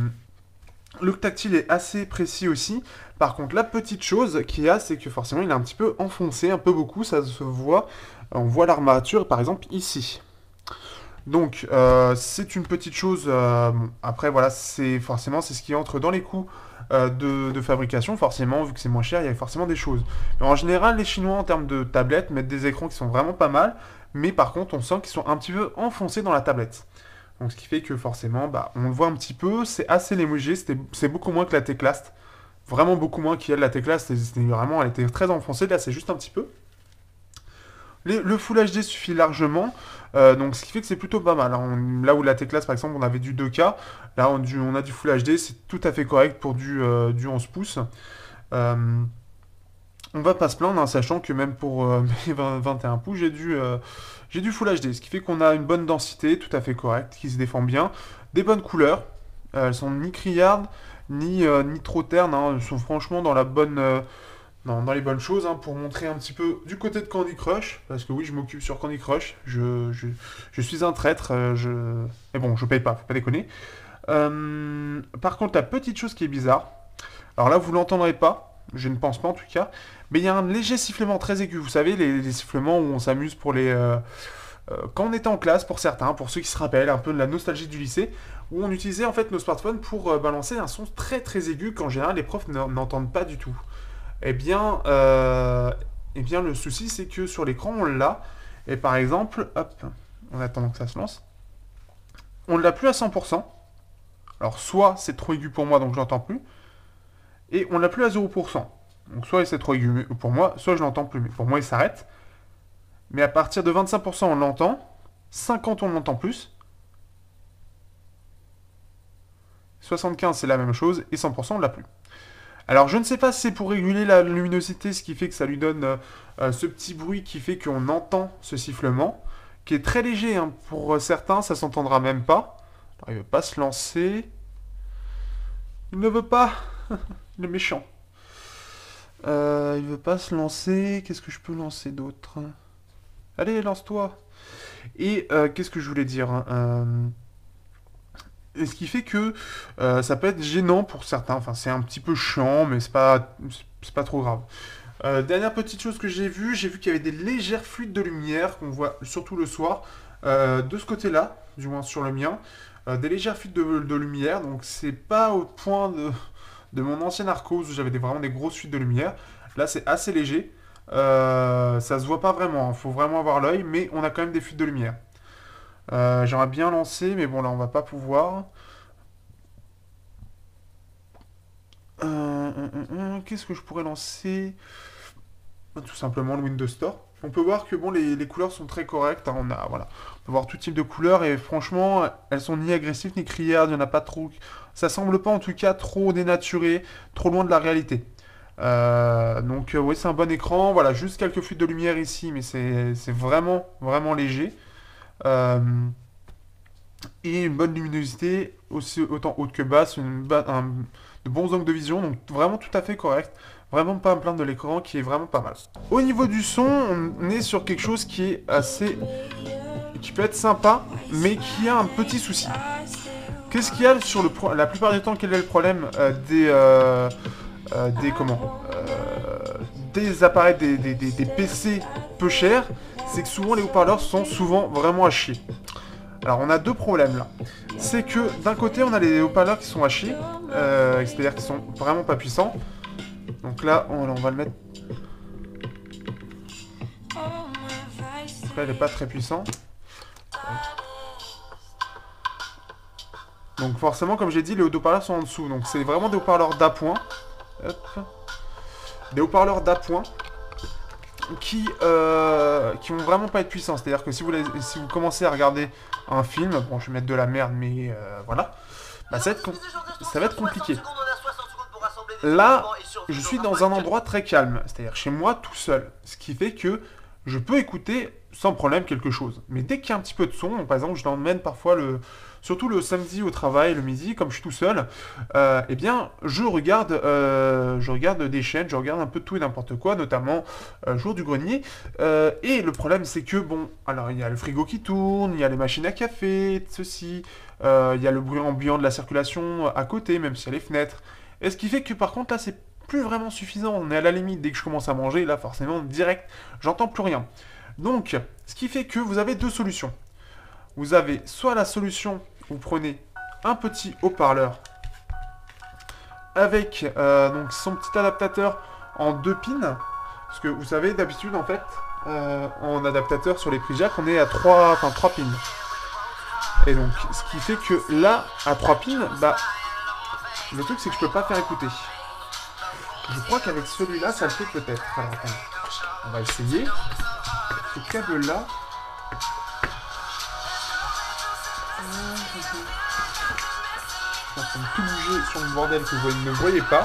Le tactile est assez précis aussi. Par contre, la petite chose qu'il y a, c'est que forcément, il est un petit peu enfoncé, un peu beaucoup, ça se voit. On voit l'armature, par exemple, ici. Donc, euh, c'est une petite chose. Euh, bon, après, voilà, c'est forcément, c'est ce qui entre dans les coûts euh, de, de fabrication. Forcément, vu que c'est moins cher, il y a forcément des choses. Mais en général, les Chinois, en termes de tablettes, mettent des écrans qui sont vraiment pas mal. Mais par contre, on sent qu'ils sont un petit peu enfoncés dans la tablette. Donc ce qui fait que forcément, bah, on le voit un petit peu, c'est assez léger, c'est beaucoup moins que la Teclast. Vraiment beaucoup moins qu'il y a de la Teclast, c'était vraiment, elle était très enfoncée, là c'est juste un petit peu. Les, le Full H D suffit largement, euh, donc ce qui fait que c'est plutôt pas mal. On, là où la Teclast par exemple on avait du deux K, là on, du, on a du Full H D, c'est tout à fait correct pour du, euh, du onze pouces. Euh, on va pas se plaindre, hein, sachant que même pour euh, mes vingt et un pouces, j'ai du, euh, j'ai du Full H D, ce qui fait qu'on a une bonne densité, tout à fait correcte, qui se défend bien, des bonnes couleurs, euh, elles sont ni criardes, ni, euh, ni trop ternes, hein, elles sont franchement dans, la bonne, euh, dans, dans les bonnes choses, hein, pour montrer un petit peu du côté de Candy Crush, parce que oui, je m'occupe sur Candy Crush, je, je, je suis un traître, euh, je... mais bon, je paye pas, faut pas déconner. Euh, par contre, la petite chose qui est bizarre, alors là, vous l'entendrez pas, je ne pense pas en tout cas, mais il y a un léger sifflement très aigu, vous savez, les, les sifflements où on s'amuse pour les... Euh, euh, quand on était en classe, pour certains, pour ceux qui se rappellent un peu de la nostalgie du lycée, où on utilisait en fait nos smartphones pour euh, balancer un son très très aigu qu'en général les profs n'entendent pas du tout. Eh bien, euh, eh bien le souci c'est que sur l'écran on l'a, et par exemple, hop, on attend que ça se lance, on ne l'a plus à cent pour cent. Alors, soit c'est trop aigu pour moi, donc je l'entends plus. Et on ne l'a plus à zéro pour cent. Donc, soit c'est trop aigu pour moi, soit je l'entends plus. Mais pour moi, il s'arrête. Mais à partir de vingt-cinq pour cent, on l'entend. cinquante, on l'entend plus. soixante-quinze, c'est la même chose. Et cent pour cent, on ne l'a plus. Alors, je ne sais pas si c'est pour réguler la luminosité, ce qui fait que ça lui donne euh, euh, ce petit bruit qui fait qu'on entend ce sifflement, qui est très léger. Hein. Pour certains, ça s'entendra même pas. Alors, il ne veut pas se lancer. Il ne veut pas. Il est méchant. Euh, il veut pas se lancer. Qu'est-ce que je peux lancer d'autre? Allez, lance-toi. Et euh, qu'est-ce que je voulais dire euh... Et ce qui fait que euh, ça peut être gênant pour certains. Enfin, c'est un petit peu chiant, mais c'est pas, c'est pas trop grave. Euh, dernière petite chose que j'ai vue, j'ai vu qu'il y avait des légères fuites de lumière qu'on voit surtout le soir euh, de ce côté-là, du moins sur le mien, euh, des légères fuites de, de lumière. Donc c'est pas au point de, de mon ancienne Arcos où j'avais des, vraiment des grosses fuites de lumière. Là, c'est assez léger. Euh, ça se voit pas vraiment. Il faut vraiment avoir l'œil, mais on a quand même des fuites de lumière. Euh, J'aimerais bien lancer, mais bon, là, on va pas pouvoir. Euh, euh, euh, Qu'est-ce que je pourrais lancer? Tout simplement le Windows Store. On peut voir que bon, les, les couleurs sont très correctes. Hein, on a, voilà, on peut voir tout type de couleurs et franchement, elles sont ni agressives ni criardes. Il n'y en a pas trop. Ça semble pas en tout cas trop dénaturé, trop loin de la réalité. Euh, donc euh, oui, c'est un bon écran. Voilà, juste quelques fuites de lumière ici, mais c'est vraiment, vraiment léger. Euh, et une bonne luminosité, aussi autant haute que basse, une, un, de bons angles de vision, donc vraiment tout à fait correct. Vraiment pas à me plaindre de l'écran, qui est vraiment pas mal. Au niveau du son, on est sur quelque chose qui est assez... qui peut être sympa, mais qui a un petit souci. Qu'est-ce qu'il y a sur le... Pro... La plupart du temps, quel est le problème euh, des... Euh, euh, des... comment euh, des appareils, des, des, des, des P C peu chers, c'est que souvent les haut-parleurs sont souvent vraiment à chier. Alors on a deux problèmes là. C'est que d'un côté on a les haut-parleurs qui sont à chier, euh, c'est-à-dire qui sont vraiment pas puissants. Donc là on, on va le mettre. Donc là il est pas très puissant. Donc forcément comme j'ai dit les haut-parleurs sont en dessous. Donc c'est vraiment des haut-parleurs d'appoint. Hop. Des haut-parleurs d'appoint. Qui, euh, qui vont vraiment pas être puissants. C'est-à-dire que si vous, si vous commencez à regarder un film, bon je vais mettre de la merde mais euh, voilà, bah, ça, va être ça va être compliqué. Là, je suis dans un endroit très calme, c'est-à-dire chez moi tout seul, ce qui fait que je peux écouter sans problème quelque chose. Mais dès qu'il y a un petit peu de son, donc, par exemple je l'emmène parfois le... surtout le samedi au travail, le midi, comme je suis tout seul, euh, eh bien, je regarde, euh, je regarde des chaînes, je regarde un peu tout et n'importe quoi, notamment euh, Jour du Grenier. Euh, et le problème, c'est que, bon, alors il y a le frigo qui tourne, il y a les machines à café, ceci, euh, il y a le bruit ambiant de la circulation à côté, même s'il y a les fenêtres. Et ce qui fait que, par contre, là, c'est plus vraiment suffisant. On est à la limite, dès que je commence à manger, là, forcément, direct, j'entends plus rien. Donc, ce qui fait que vous avez deux solutions. Vous avez soit la solution, vous prenez un petit haut-parleur avec euh, donc son petit adaptateur en deux pins. Parce que vous savez, d'habitude, en fait, euh, en adaptateur sur les prix jack, on est à trois, enfin, trois pins. Et donc, ce qui fait que là, à trois pins, bah, le truc, c'est que je peux pas faire écouter. Je crois qu'avec celui-là, ça le fait peut-être. Alors, attendez. On va essayer. Ce câble-là... Je suis en train de tout bouger sur le bordel que vous ne voyez pas.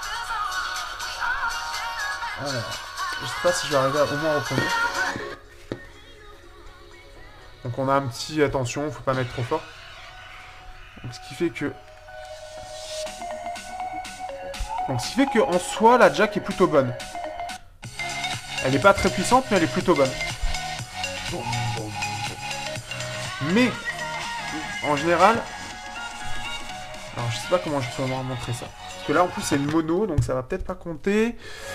Alors, je sais pas si je vais arriver à au moins reprendre. Donc on a un petit attention, faut pas mettre trop fort. Donc ce qui fait que... Donc ce qui fait que en soi la jack est plutôt bonne. Elle n'est pas très puissante mais elle est plutôt bonne. Mais en général, alors je sais pas comment je peux vraiment montrer ça. Parce que là en plus c'est une mono donc ça va peut-être pas compter.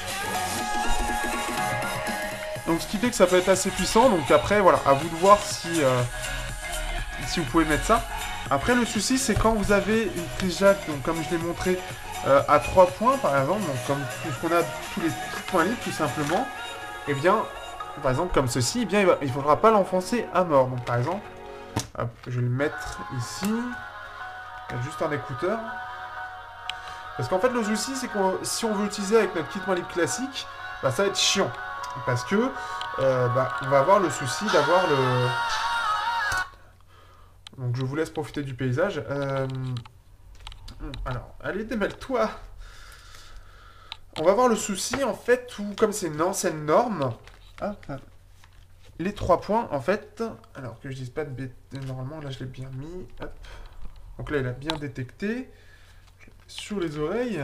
Donc ce qui fait que ça peut être assez puissant. Donc après voilà, à vous de voir si, euh, si vous pouvez mettre ça. Après le souci c'est quand vous avez une prise jack, donc comme je l'ai montré euh, à trois points par exemple, donc comme qu'on a tous les points libres tout simplement, et eh bien par exemple comme ceci, eh bien il ne faudra pas l'enfoncer à mort. Donc par exemple, Hop, je vais le mettre ici. Il y a juste un écouteur. Parce qu'en fait, le souci, c'est que si on veut utiliser avec notre kit main libre classique, bah, ça va être chiant. Parce que, euh, bah, on va avoir le souci d'avoir le... Donc, je vous laisse profiter du paysage. Euh... Alors, allez, démêle-toi. On va avoir le souci, en fait, où, comme c'est une ancienne norme, hop, les trois points, en fait, alors que je dise pas de bêtises, normalement, là, je l'ai bien mis, hop. Donc là, il a bien détecté. Je le mets sur les oreilles.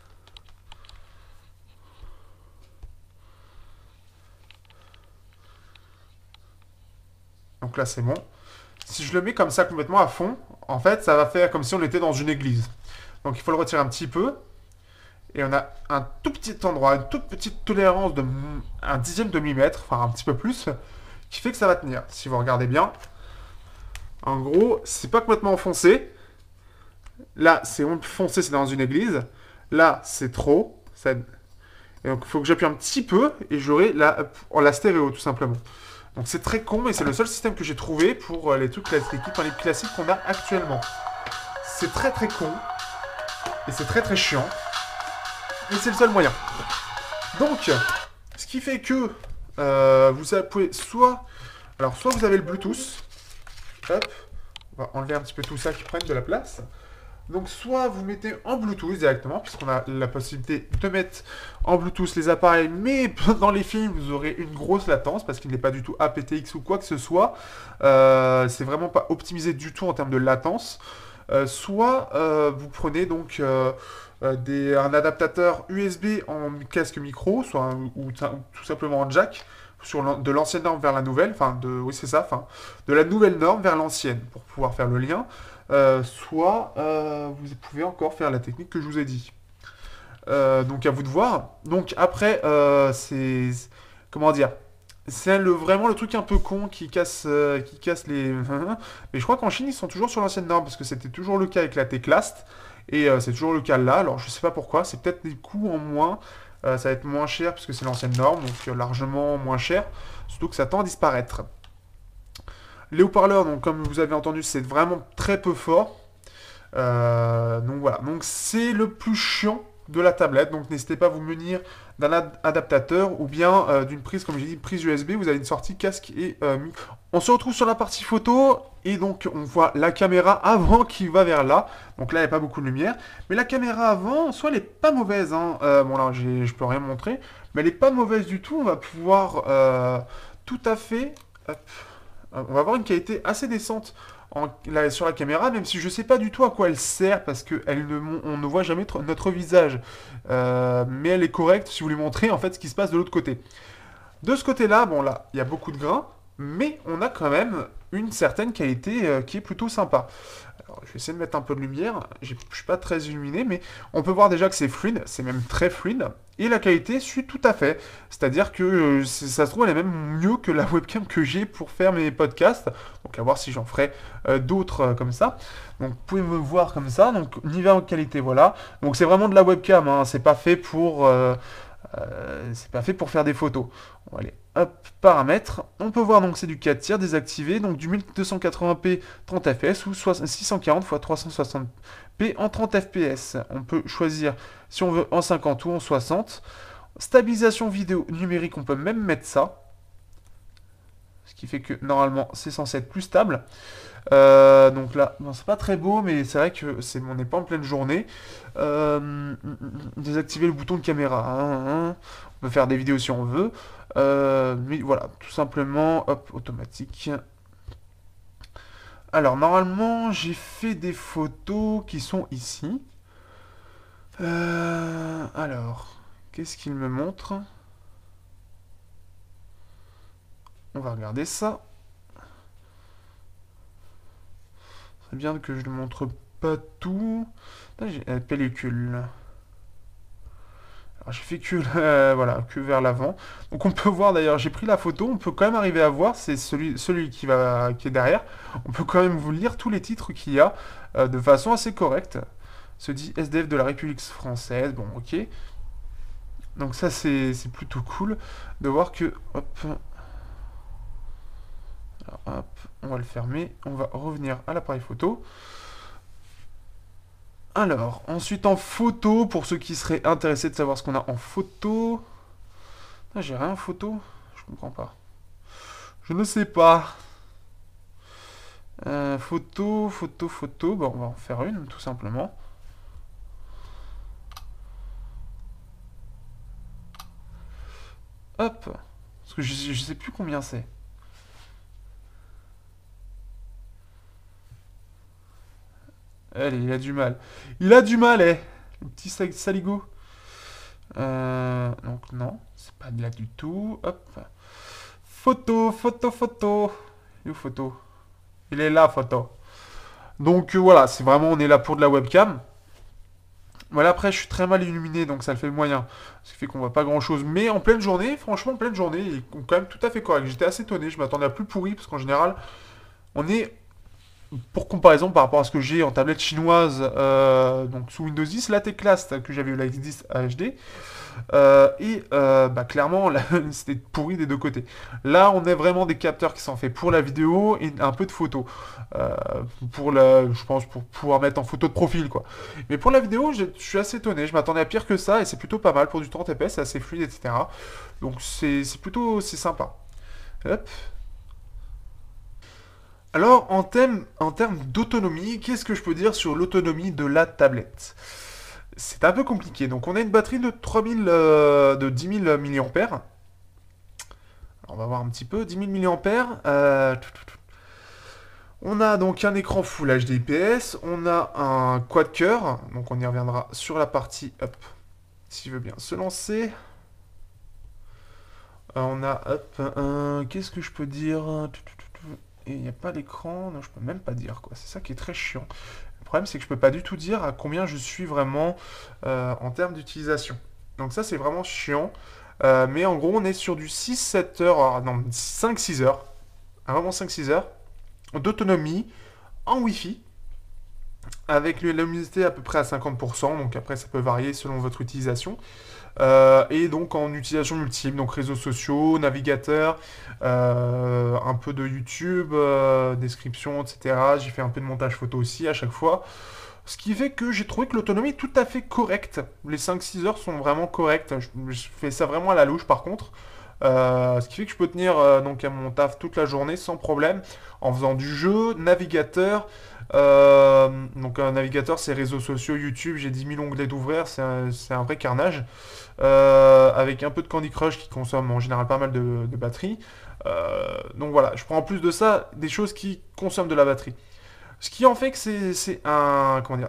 Donc là, c'est bon. Si je le mets comme ça complètement à fond, en fait, ça va faire comme si on était dans une église. Donc il faut le retirer un petit peu. Et on a un tout petit endroit, une toute petite tolérance de un dixième de millimètre, enfin un petit peu plus, qui fait que ça va tenir. Si vous regardez bien, en gros, c'est pas complètement enfoncé. Là, c'est foncé, c'est dans une église. Là, c'est trop. Ça... Et donc, il faut que j'appuie un petit peu et j'aurai la, la stéréo, tout simplement. Donc, c'est très con, mais c'est le seul système que j'ai trouvé pour les trucs, l'équipe en libre classique qu'on a actuellement. C'est très très con. Et c'est très très chiant. Et c'est le seul moyen. Donc, ce qui fait que euh, vous pouvez soit... Alors, soit vous avez le Bluetooth. Hop. On va enlever un petit peu tout ça qui prenne de la place. Donc, soit vous mettez en Bluetooth directement, puisqu'on a la possibilité de mettre en Bluetooth les appareils, mais dans les films, vous aurez une grosse latence, parce qu'il n'est pas du tout A P T X ou quoi que ce soit. Euh, c'est vraiment pas optimisé du tout en termes de latence. Euh, soit euh, vous prenez donc euh, euh, des, un adaptateur U S B en casque micro, soit un, ou, ou tout simplement en jack, sur de l'ancienne norme vers la nouvelle, enfin de oui c'est ça, enfin de la nouvelle norme vers l'ancienne pour pouvoir faire le lien. Euh, soit euh, vous pouvez encore faire la technique que je vous ai dit. Euh, donc à vous de voir. Donc après euh, c'est comment dire. C'est le, vraiment le truc un peu con qui casse, euh, qui casse les... Mais je crois qu'en Chine, ils sont toujours sur l'ancienne norme, parce que c'était toujours le cas avec la Teclast, et euh, c'est toujours le cas là. Alors, je sais pas pourquoi, c'est peut-être des coûts en moins, euh, ça va être moins cher, parce que c'est l'ancienne norme, donc euh, largement moins cher, surtout que ça tend à disparaître. Les haut-parleurs, donc comme vous avez entendu, c'est vraiment très peu fort. Euh, donc voilà, donc c'est le plus chiant de la tablette, donc n'hésitez pas à vous munir d'un ad adaptateur ou bien euh, d'une prise, comme j'ai dit, prise U S B. Vous avez une sortie casque et euh, micro. On se retrouve sur la partie photo et donc on voit la caméra avant qui va vers là. Donc là il n'y a pas beaucoup de lumière, mais la caméra avant, en soi elle n'est pas mauvaise, hein. euh, bon là je peux rien montrer, mais elle n'est pas mauvaise du tout. On va pouvoir euh, tout à fait, hop, on va avoir une qualité assez décente En, là, sur la caméra, même si je sais pas du tout à quoi elle sert, parce que elle ne, on ne voit jamais notre visage. Euh, mais elle est correcte si vous lui montrez en fait ce qui se passe de l'autre côté. De ce côté-là, bon là, il y a beaucoup de grains, mais on a quand même une certaine qualité euh, qui est plutôt sympa. Alors, je vais essayer de mettre un peu de lumière, je suis pas très illuminé, mais on peut voir déjà que c'est fluide, c'est même très fluide, et la qualité suit tout à fait. C'est-à-dire que euh, ça se trouve, elle est même mieux que la webcam que j'ai pour faire mes podcasts, donc à voir si j'en ferai euh, d'autres euh, comme ça. Donc vous pouvez me voir comme ça, donc niveau qualité, voilà. Donc c'est vraiment de la webcam, hein, c'est pas fait pour... Euh, Euh, c'est pas fait pour faire des photos. On va aller, hop, paramètres. On peut voir donc c'est du quatre tiers désactivé, donc du mille deux cent quatre-vingts p trente F P S ou six cent quarante par trois cent soixante p en trente F P S. On peut choisir si on veut en cinquante ou en soixante. Stabilisation vidéo numérique, on peut même mettre ça. Ce qui fait que normalement c'est censé être plus stable. Euh, donc là, bon, c'est pas très beau, mais c'est vrai que c'est, on n'est pas en pleine journée. Euh, désactiver le bouton de caméra. Hein, hein. On peut faire des vidéos si on veut. Euh, mais voilà, tout simplement, hop, automatique. Alors, normalement, j'ai fait des photos qui sont ici. Euh, alors, qu'est-ce qu'il me montre? On va regarder ça. C'est bien que je ne montre pas tout. J'ai la pellicule. Alors j'ai fait que, euh, voilà, que vers l'avant. Donc on peut voir d'ailleurs, j'ai pris la photo, on peut quand même arriver à voir, c'est celui, celui qui, va, qui est derrière. On peut quand même vous lire tous les titres qu'il y a euh, de façon assez correcte. Se dit S D F de la République française, bon ok. Donc ça c'est plutôt cool de voir que, hop, Alors, hop, on va le fermer. On va revenir à l'appareil photo. Alors, ensuite en photo, pour ceux qui seraient intéressés de savoir ce qu'on a en photo. Ah, j'ai rien en photo. Je comprends pas. Je ne sais pas. Euh, photo, photo, photo. Bon, on va en faire une, tout simplement. Hop. Parce que je, je sais plus combien c'est. Allez, il a du mal. Il a du mal, eh. Le petit saligo. Euh, donc non, c'est pas de là du tout. Hop. Photo, photo, photo. Il est où photo? Il est là, photo. Donc euh, voilà, c'est vraiment, on est là pour de la webcam. Voilà, après, je suis très mal illuminé, donc ça le fait moyen. Ce qui fait qu'on voit pas grand-chose. Mais en pleine journée, franchement, en pleine journée, il est quand même tout à fait correct. J'étais assez étonné, je m'attendais à plus pourri, parce qu'en général, on est... Pour comparaison, par rapport à ce que j'ai en tablette chinoise, euh, donc sous Windows dix, la Teclast, que j'avais eu la X dix H D, euh, et euh, bah, clairement, c'était pourri des deux côtés. Là, on a vraiment des capteurs qui sont faits pour la vidéo et un peu de photo. Euh, pour la, je pense pour pouvoir mettre en photo de profil, quoi. Mais pour la vidéo, je suis assez étonné. Je m'attendais à pire que ça, et c'est plutôt pas mal pour du trente F P S, c'est assez fluide, et cetera. Donc c'est plutôt, c'est sympa. Hop. Alors, en, thème, en termes d'autonomie, qu'est-ce que je peux dire sur l'autonomie de la tablette? C'est un peu compliqué. Donc, on a une batterie de, trois mille, euh, de dix mille milliampères. Alors, on va voir un petit peu. dix mille milliampères. Euh, on a donc un écran Full H D I P S. On a un quad-cœur. Donc, on y reviendra sur la partie... Hop, s'il veut bien se lancer. Euh, on a... Hop, un... Qu'est-ce que je peux dire? Et il n'y a pas l'écran, non, je peux même pas dire, quoi. C'est ça qui est très chiant. Le problème, c'est que je peux pas du tout dire à combien je suis vraiment euh, en termes d'utilisation. Donc ça, c'est vraiment chiant. Euh, mais en gros, on est sur du six sept heures, alors, non, cinq six heures. Ah, vraiment cinq six heures d'autonomie en Wi-Fi. Avec la luminosité à peu près à cinquante pour cent. Donc après, ça peut varier selon votre utilisation. Euh, et donc en utilisation multiple, donc réseaux sociaux, navigateur, euh, un peu de YouTube, euh, description, et cetera. J'ai fait un peu de montage photo aussi à chaque fois. Ce qui fait que j'ai trouvé que l'autonomie est tout à fait correcte. Les cinq six heures sont vraiment correctes. Je, je fais ça vraiment à la louche par contre. Euh, ce qui fait que je peux tenir euh, donc à mon taf toute la journée sans problème en faisant du jeu, navigateur. Euh, donc un navigateur, c'est réseaux sociaux, YouTube, j'ai dix mille onglets d'ouvrir, c'est un, un vrai carnage. Euh, avec un peu de Candy Crush qui consomme en général pas mal de, de batterie. Euh, donc voilà, je prends en plus de ça des choses qui consomment de la batterie. Ce qui en fait que c'est un... Comment dire?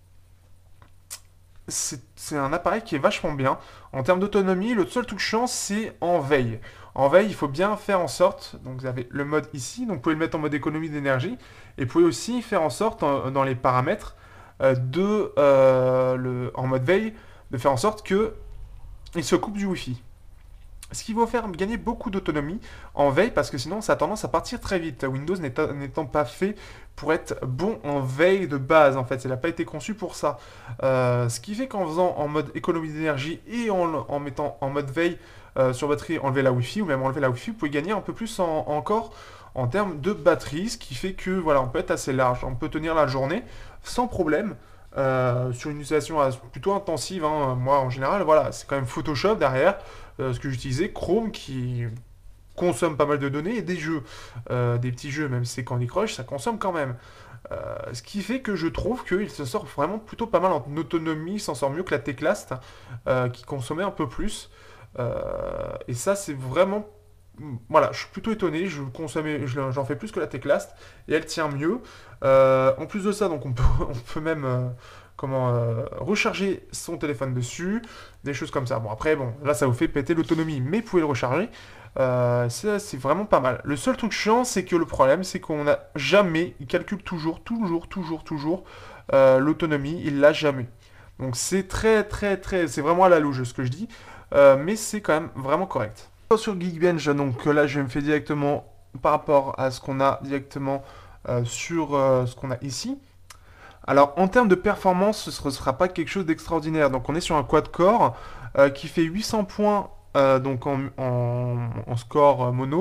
C'est un appareil qui est vachement bien. En termes d'autonomie, le seul truc chiant, c'est en veille. En veille, il faut bien faire en sorte, donc vous avez le mode ici, donc vous pouvez le mettre en mode économie d'énergie, et vous pouvez aussi faire en sorte, en, dans les paramètres, euh, de, euh, le, en mode veille, de faire en sorte que il se coupe du Wi-Fi. Ce qui va faire gagner beaucoup d'autonomie en veille, parce que sinon ça a tendance à partir très vite. Windows n'étant pas fait pour être bon en veille de base, en fait. Il n'a pas été conçu pour ça. Euh, ce qui fait qu'en faisant en mode économie d'énergie et en, en mettant en mode veille euh, sur batterie, enlever la Wi-Fi, ou même enlever la Wi-Fi, vous pouvez gagner un peu plus en, encore en termes de batterie, ce qui fait que voilà, on peut être assez large. On peut tenir la journée sans problème. Euh, sur une utilisation plutôt intensive, hein. Moi en général, voilà, c'est quand même Photoshop derrière, euh, ce que j'utilisais, Chrome qui consomme pas mal de données et des jeux, euh, des petits jeux, même si c'est Candy Crush, ça consomme quand même. Euh, ce qui fait que je trouve qu'il se sort vraiment plutôt pas mal en autonomie, il s'en sort mieux que la Teclast, euh, qui consommait un peu plus. Euh, et ça, c'est vraiment... Voilà, je suis plutôt étonné, je consommais, j'en fais plus que la Teclast, et elle tient mieux. Euh, en plus de ça, donc on peut, on peut même euh, comment, euh, recharger son téléphone dessus, des choses comme ça. Bon après, bon, là ça vous fait péter l'autonomie, mais vous pouvez le recharger. Euh, c'est vraiment pas mal. Le seul truc chiant, c'est que le problème, c'est qu'on n'a jamais, il calcule toujours, toujours, toujours, toujours euh, l'autonomie, il l'a jamais. Donc c'est très, très, très, c'est vraiment à la louche ce que je dis, euh, mais c'est quand même vraiment correct. Sur Geekbench, donc là je me fais directement par rapport à ce qu'on a directement euh, sur euh, ce qu'on a ici. Alors en termes de performance, ce ne sera pas quelque chose d'extraordinaire. Donc on est sur un quad-core euh, qui fait huit cents points euh, donc en, en, en score mono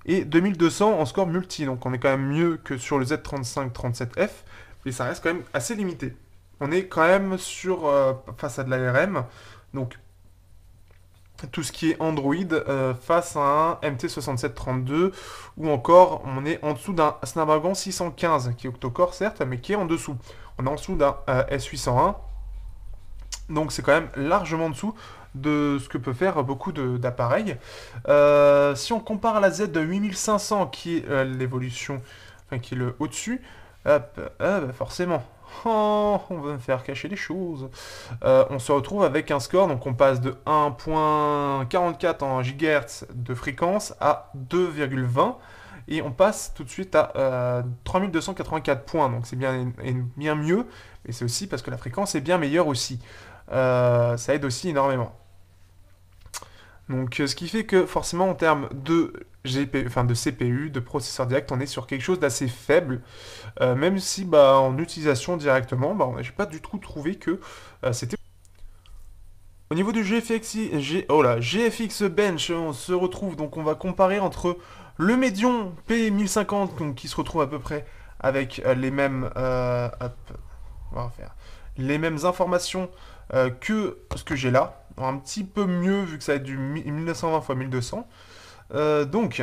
et deux mille deux cents en score multi. Donc on est quand même mieux que sur le Z trente-cinq trente-sept F, mais ça reste quand même assez limité. On est quand même sur euh, face à de l'A R M, donc tout ce qui est Android euh, face à un M T soixante-sept trente-deux, ou encore on est en dessous d'un Snapdragon six cent quinze, qui est octo-core certes, mais qui est en dessous. On est en dessous d'un euh, S huit cent un, donc c'est quand même largement en dessous de ce que peut faire beaucoup d'appareils. Euh, si on compare la Z huit mille cinq cents, qui est euh, l'évolution, enfin qui est le au-dessus, hop, euh, bah forcément, oh, on va me faire cacher les choses. Euh, on se retrouve avec un score, donc on passe de un virgule quarante-quatre en gigahertz de fréquence à deux virgule vingt, et on passe tout de suite à euh, trois mille deux cent quatre-vingt-quatre points, donc c'est bien, bien mieux, mais c'est aussi parce que la fréquence est bien meilleure aussi. Euh, ça aide aussi énormément. Donc ce qui fait que forcément en termes de, G P U, enfin, de C P U, de processeur direct, on est sur quelque chose d'assez faible, euh, même si bah, en utilisation directement, bah, j'ai pas du tout trouvé que euh, c'était... Au niveau du G F X, G, oh là, G F X Bench, on se retrouve, donc on va comparer entre le Medion P mille cinquante, donc, qui se retrouve à peu près avec euh, les mêmes... Euh, hop, on va faire les mêmes informations euh, que ce que j'ai là. Un petit peu mieux vu que ça va être du mille neuf cent vingt fois mille deux cents. Euh, donc,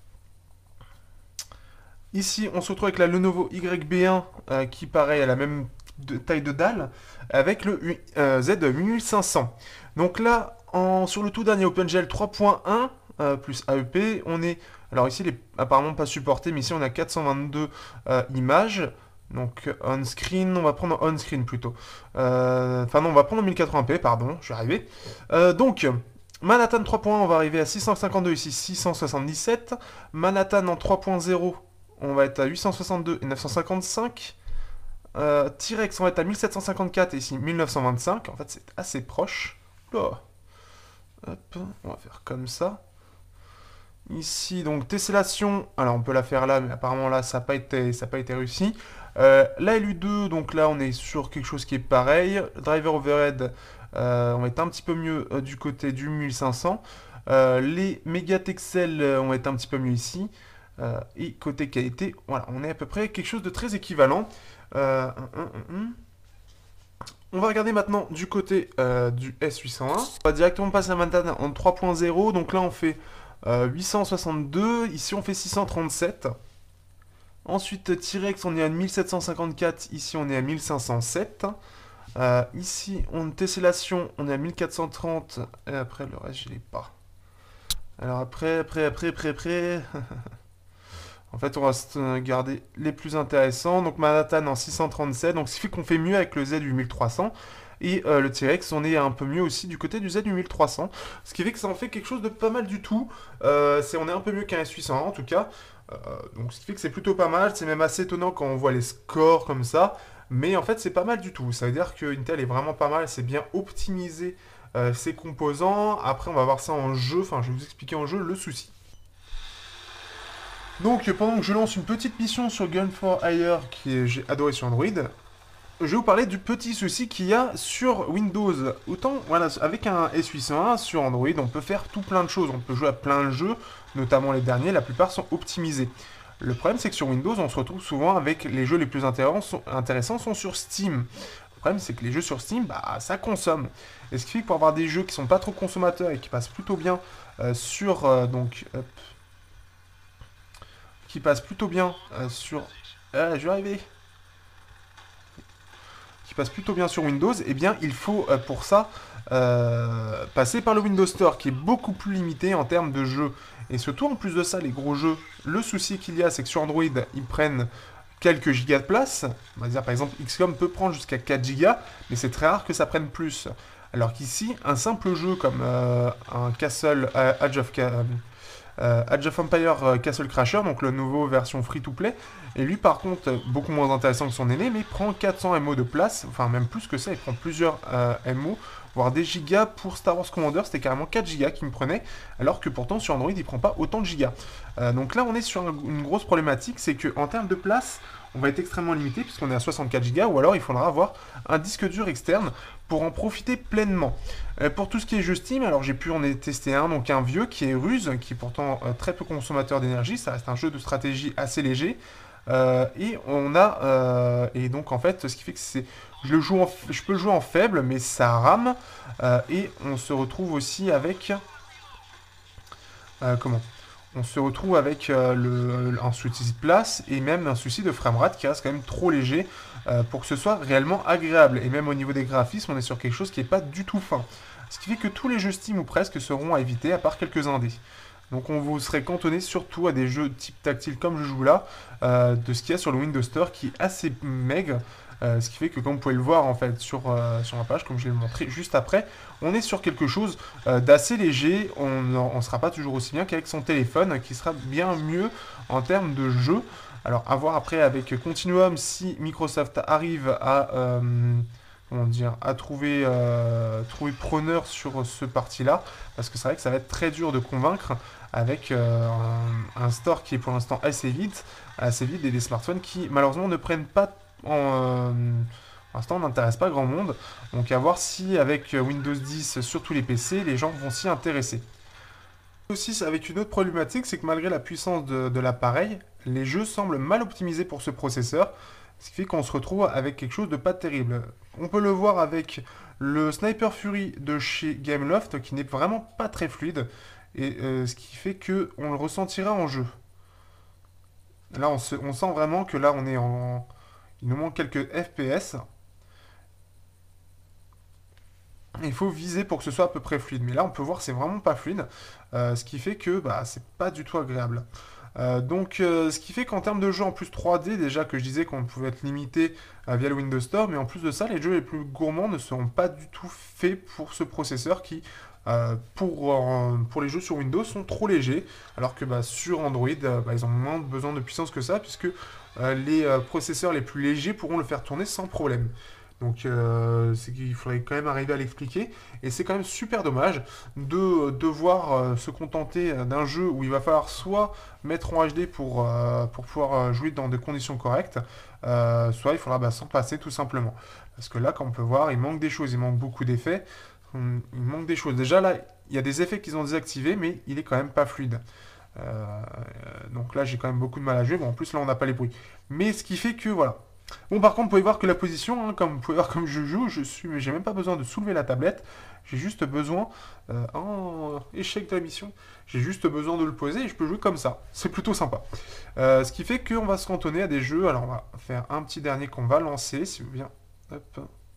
ici, on se retrouve avec la Lenovo Y B un euh, qui, pareil, a la même de, taille de dalle avec le euh, Z huit mille cinq cents. Donc là, en, sur le tout dernier OpenGL trois point un euh, plus A E P, on est... Alors ici, il est apparemment pas supporté, mais ici, on a quatre cent vingt-deux euh, images. Donc on-screen, on va prendre on-screen plutôt. Euh, enfin non, on va prendre mille quatre-vingts p, pardon, je suis arrivé. Euh, donc, Manhattan trois point un, on va arriver à six cent cinquante-deux, ici six cent soixante-dix-sept. Manhattan en trois point zéro, on va être à huit cent soixante-deux et neuf cent cinquante-cinq. Euh, T-Rex, on va être à mille sept cent cinquante-quatre et ici mille neuf cent vingt-cinq. En fait, c'est assez proche. Oh. Hop, on va faire comme ça. Ici, donc, tessellation. Alors, on peut la faire là, mais apparemment, là, ça n'a pas été, ça n'a pas été réussi. Euh, la L U deux, donc là, on est sur quelque chose qui est pareil. Driver overhead, euh, on va être un petit peu mieux euh, du côté du mille cinq cents. Euh, les mégatexels, euh, on va être un petit peu mieux ici. Euh, et côté qualité, voilà, on est à peu près quelque chose de très équivalent. Euh, hum, hum, hum. On va regarder maintenant du côté euh, du S huit cent un. On va directement passer à Manhattan en trois point zéro. Donc là, on fait... Euh, huit cent soixante-deux, ici on fait six cent trente-sept. Ensuite T-Rex, on est à mille sept cent cinquante-quatre, ici on est à mille cinq cent sept. Euh, ici on tessellation, on est à mille quatre cent trente, et après le reste je l'ai pas. Alors après, après, après, après, après... en fait on va se garder les plus intéressants. Donc Manhattan en six cent trente-sept, donc ce qui fait qu'on fait mieux avec le Z huit mille trois cents. Et euh, le T-Rex, on est un peu mieux aussi du côté du Z huit mille trois cents. Ce qui fait que ça en fait quelque chose de pas mal du tout. Euh, c'est, on est un peu mieux qu'un S huit cent un en tout cas. Euh, donc ce qui fait que c'est plutôt pas mal. C'est même assez étonnant quand on voit les scores comme ça. Mais en fait, c'est pas mal du tout. Ça veut dire que Intel est vraiment pas mal. C'est bien optimisé euh, ses composants. Après, on va voir ça en jeu. Enfin, je vais vous expliquer en jeu le souci. Donc, pendant que je lance une petite mission sur Gun for Hire, qui j'ai adoré sur Android, je vais vous parler du petit souci qu'il y a sur Windows. Autant, voilà, avec un S huit cent un sur Android, on peut faire tout plein de choses. On peut jouer à plein de jeux, notamment les derniers, la plupart sont optimisés. Le problème, c'est que sur Windows, on se retrouve souvent avec les jeux les plus intéressants, intéressants sont sur Steam. Le problème, c'est que les jeux sur Steam, bah, ça consomme. Et ce qui fait que pour avoir des jeux qui sont pas trop consommateurs et qui passent plutôt bien euh, sur... Euh, donc, hop, qui passent plutôt bien euh, sur... Ah, je vais arriver qui passe plutôt bien sur Windows, eh bien il faut euh, pour ça euh, passer par le Windows Store qui est beaucoup plus limité en termes de jeux. Et surtout en plus de ça, les gros jeux, le souci qu'il y a, c'est que sur Android, ils prennent quelques gigas de place. On va dire par exemple X COM peut prendre jusqu'à quatre gigas, mais c'est très rare que ça prenne plus. Alors qu'ici, un simple jeu comme euh, un Castle euh, Age of... Euh, Euh, Age of Empire euh, Castle Crasher, donc le nouveau version free-to-play, et lui par contre beaucoup moins intéressant que son aîné, mais il prend quatre cents mégaoctets de place, enfin même plus que ça, il prend plusieurs euh, mégaoctets, voire des gigas. Pour Star Wars Commander c'était carrément quatre gigas qu'il me prenait, alors que pourtant sur Android il prend pas autant de gigas. Euh, donc là on est sur un, une grosse problématique, c'est que en termes de place, on va être extrêmement limité puisqu'on est à soixante-quatre giga, ou alors il faudra avoir un disque dur externe pour en profiter pleinement. Euh, pour tout ce qui est jeu Steam, alors j'ai pu en tester un, donc un vieux qui est Ruse, qui est pourtant euh, très peu consommateur d'énergie, ça reste un jeu de stratégie assez léger. Euh, et on a euh, et donc en fait ce qui fait que c'est je le joue en, je peux le jouer en faible mais ça rame euh, et on se retrouve aussi avec euh, comment on se retrouve avec euh, le, un souci de place et même un souci de framerate qui reste quand même trop léger euh, pour que ce soit réellement agréable, et même au niveau des graphismes on est sur quelque chose qui n'est pas du tout fin, ce qui fait que tous les jeux Steam ou presque seront à éviter à part quelques indés. Donc on vous serait cantonné surtout à des jeux type tactile comme je joue là, euh, de ce qu'il y a sur le Windows Store qui est assez maigre, euh, ce qui fait que comme vous pouvez le voir en fait sur, euh, sur ma page, comme je l'ai montré juste après, on est sur quelque chose euh, d'assez léger, on ne sera pas toujours aussi bien qu'avec son téléphone, qui sera bien mieux en termes de jeu. Alors à voir après avec Continuum si Microsoft arrive à... Euh, comment dire, à trouver, euh, trouver preneur sur ce parti-là, parce que c'est vrai que ça va être très dur de convaincre avec euh, un, un store qui est pour l'instant assez vide, assez vide et des smartphones qui malheureusement ne prennent pas en... Euh, pour l'instant, n'intéresse pas grand monde, donc à voir si avec Windows dix sur tous les P C, les gens vont s'y intéresser. Aussi, avec une autre problématique, c'est que malgré la puissance de, de l'appareil, les jeux semblent mal optimisés pour ce processeur, ce qui fait qu'on se retrouve avec quelque chose de pas terrible. On peut le voir avec le Sniper Fury de chez Gameloft, qui n'est vraiment pas très fluide, et euh, ce qui fait que on le ressentira en jeu. Là, on, se, on sent vraiment que là, on est en... Il nous manque quelques F P S. Il faut viser pour que ce soit à peu près fluide. Mais là, on peut voir que c'est vraiment pas fluide, euh, ce qui fait que bah, c'est pas du tout agréable. Euh, donc, euh, ce qui fait qu'en termes de jeu en plus trois D, déjà que je disais qu'on pouvait être limité euh, via le Windows Store, mais en plus de ça, les jeux les plus gourmands ne seront pas du tout faits pour ce processeur qui, euh, pour, euh, pour les jeux sur Windows, sont trop légers, alors que bah, sur Android, euh, bah, ils ont moins besoin de puissance que ça, puisque euh, les euh, processeurs les plus légers pourront le faire tourner sans problème. Donc euh, c'est qu'il faudrait quand même arriver à l'expliquer. Et c'est quand même super dommage de devoir euh, se contenter d'un jeu où il va falloir soit mettre en H D pour, euh, pour pouvoir jouer dans des conditions correctes, euh, soit il faudra bah, s'en passer tout simplement. Parce que là, comme on peut voir, il manque des choses, il manque beaucoup d'effets. Il manque des choses. Déjà là, il y a des effets qu'ils ont désactivés, mais il est quand même pas fluide. Euh, donc là, j'ai quand même beaucoup de mal à jouer. Bon, en plus, là, on n'a pas les bruits. Mais ce qui fait que, voilà. Bon, par contre, vous pouvez voir que la position, hein, comme vous pouvez voir comme je joue, je suis, mais j'ai même pas besoin de soulever la tablette. J'ai juste besoin, euh, en échec de la mission, j'ai juste besoin de le poser et je peux jouer comme ça. C'est plutôt sympa. Euh, ce qui fait qu'on va se cantonner à des jeux. Alors, on va faire un petit dernier qu'on va lancer, si vous voulez bien. Hop.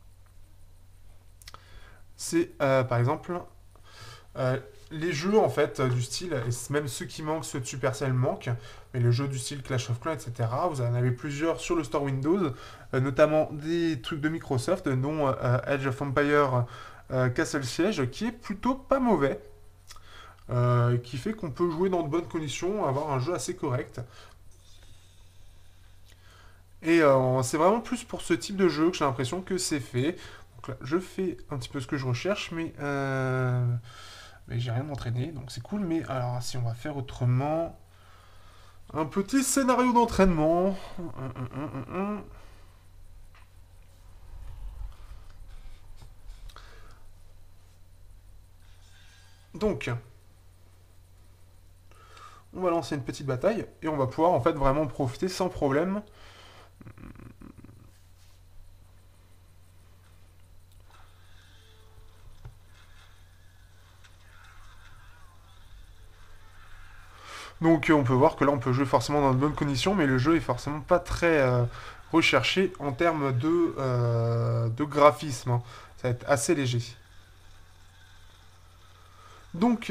C'est, euh, par exemple, euh, les jeux, en fait, du style, et même ceux qui manquent, ceux de Supercell manquent, mais les jeux du style Clash of Clans, et cetera. Vous en avez plusieurs sur le store Windows, euh, notamment des trucs de Microsoft, dont euh, Age of Empires euh, Castle Siege, qui est plutôt pas mauvais, euh, qui fait qu'on peut jouer dans de bonnes conditions, avoir un jeu assez correct. Et euh, c'est vraiment plus pour ce type de jeu que j'ai l'impression que c'est fait. Donc là, je fais un petit peu ce que je recherche, mais... Euh... Mais j'ai rien entraîné, donc c'est cool. Mais alors, si on va faire autrement... Un petit scénario d'entraînement. Donc, on va lancer une petite bataille et on va pouvoir en fait vraiment profiter sans problème. Donc on peut voir que là on peut jouer forcément dans de bonnes conditions, mais le jeu est forcément pas très euh, recherché en termes de, euh, de graphisme. Hein. Ça va être assez léger. Donc,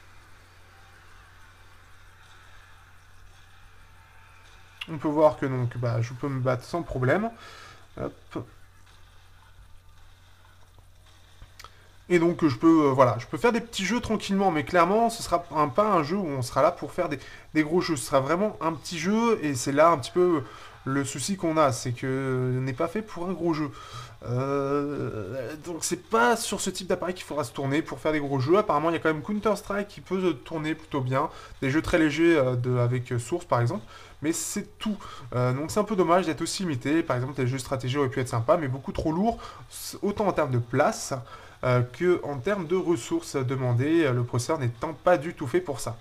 on peut voir que donc, bah, je peux me battre sans problème. Hop. Et donc je peux, euh, voilà, je peux faire des petits jeux tranquillement, mais clairement ce sera un, pas un jeu où on sera là pour faire des, des gros jeux. Ce sera vraiment un petit jeu, et c'est là un petit peu Le souci qu'on a, c'est que n'est pas fait pour un gros jeu. Euh, donc c'est pas sur ce type d'appareil qu'il faudra se tourner pour faire des gros jeux. Apparemment, il y a quand même Counter-Strike qui peut se tourner plutôt bien. Des jeux très légers euh, de, avec euh, Source, par exemple. Mais c'est tout. Euh, donc c'est un peu dommage d'être aussi limité. Par exemple, les jeux de stratégie auraient pu être sympas, mais beaucoup trop lourds, autant en termes de place euh, que en termes de ressources demandées. Le processeur n'étant pas du tout fait pour ça.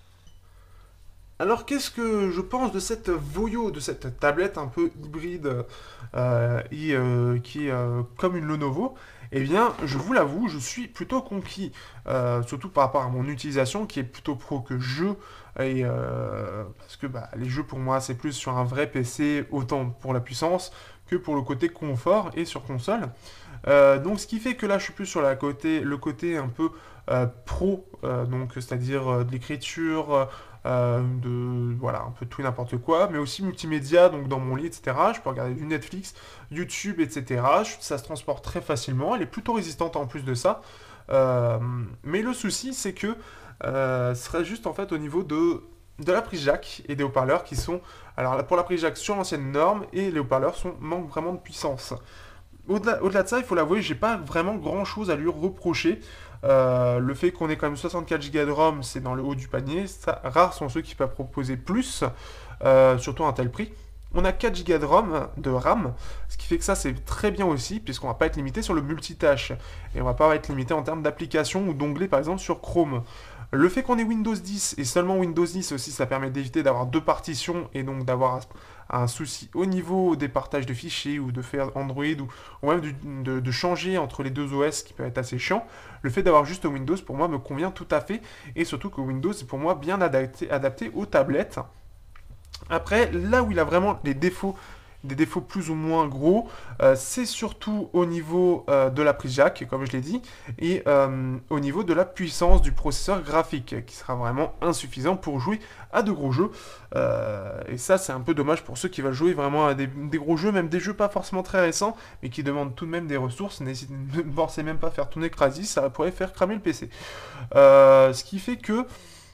Alors qu'est-ce que je pense de cette Voyo, de cette tablette un peu hybride euh, et, euh, qui est euh, comme une Lenovo? Eh bien, je vous l'avoue, je suis plutôt conquis, euh, surtout par rapport à mon utilisation qui est plutôt pro que jeu, et, euh, parce que bah, les jeux pour moi c'est plus sur un vrai P C, autant pour la puissance que pour le côté confort et sur console. Euh, donc ce qui fait que là je suis plus sur la côté, le côté un peu euh, pro, euh, donc c'est-à-dire euh, de l'écriture, euh, de voilà un peu tout et n'importe quoi, mais aussi multimédia, donc dans mon lit, et cetera. Je peux regarder du Netflix, YouTube, et cetera. Je- ça se transporte très facilement. Elle est plutôt résistante en plus de ça. Euh, mais le souci c'est que euh, ce serait juste en fait au niveau de de la prise jack et des haut-parleurs qui sont alors là, pour la prise jack sur l'ancienne norme et les haut-parleurs sont manquent vraiment de puissance. Au-delà, au-delà de ça, il faut l'avouer, j'ai pas vraiment grand chose à lui reprocher. Euh, le fait qu'on ait quand même soixante-quatre gigas de ROM, c'est dans le haut du panier. Ça, rares sont ceux qui peuvent proposer plus, euh, surtout à un tel prix. On a quatre gigas de ROM, de RAM, ce qui fait que ça c'est très bien aussi, puisqu'on va pas être limité sur le multitâche. Et on va pas être limité en termes d'application ou d'onglet par exemple sur Chrome. Le fait qu'on ait Windows dix et seulement Windows dix aussi, ça permet d'éviter d'avoir deux partitions et donc d'avoir un souci au niveau des partages de fichiers ou de faire Android ou, ou même du- de, de changer entre les deux O S qui peut être assez chiant. Le fait d'avoir juste Windows pour moi me convient tout à fait et surtout que Windows est pour moi bien adapté, adapté aux tablettes. Après, là où il a vraiment les défauts, des défauts plus ou moins gros, euh, c'est surtout au niveau euh, de la prise jack, comme je l'ai dit, et euh, au niveau de la puissance du processeur graphique, qui sera vraiment insuffisant pour jouer à de gros jeux. Euh, et ça, c'est un peu dommage pour ceux qui veulent jouer vraiment à des, des gros jeux, même des jeux pas forcément très récents, mais qui demandent tout de même des ressources. N'hésitez- Ne pensez même pas faire tourner Crysis, ça pourrait faire cramer le P C. Euh, ce qui fait que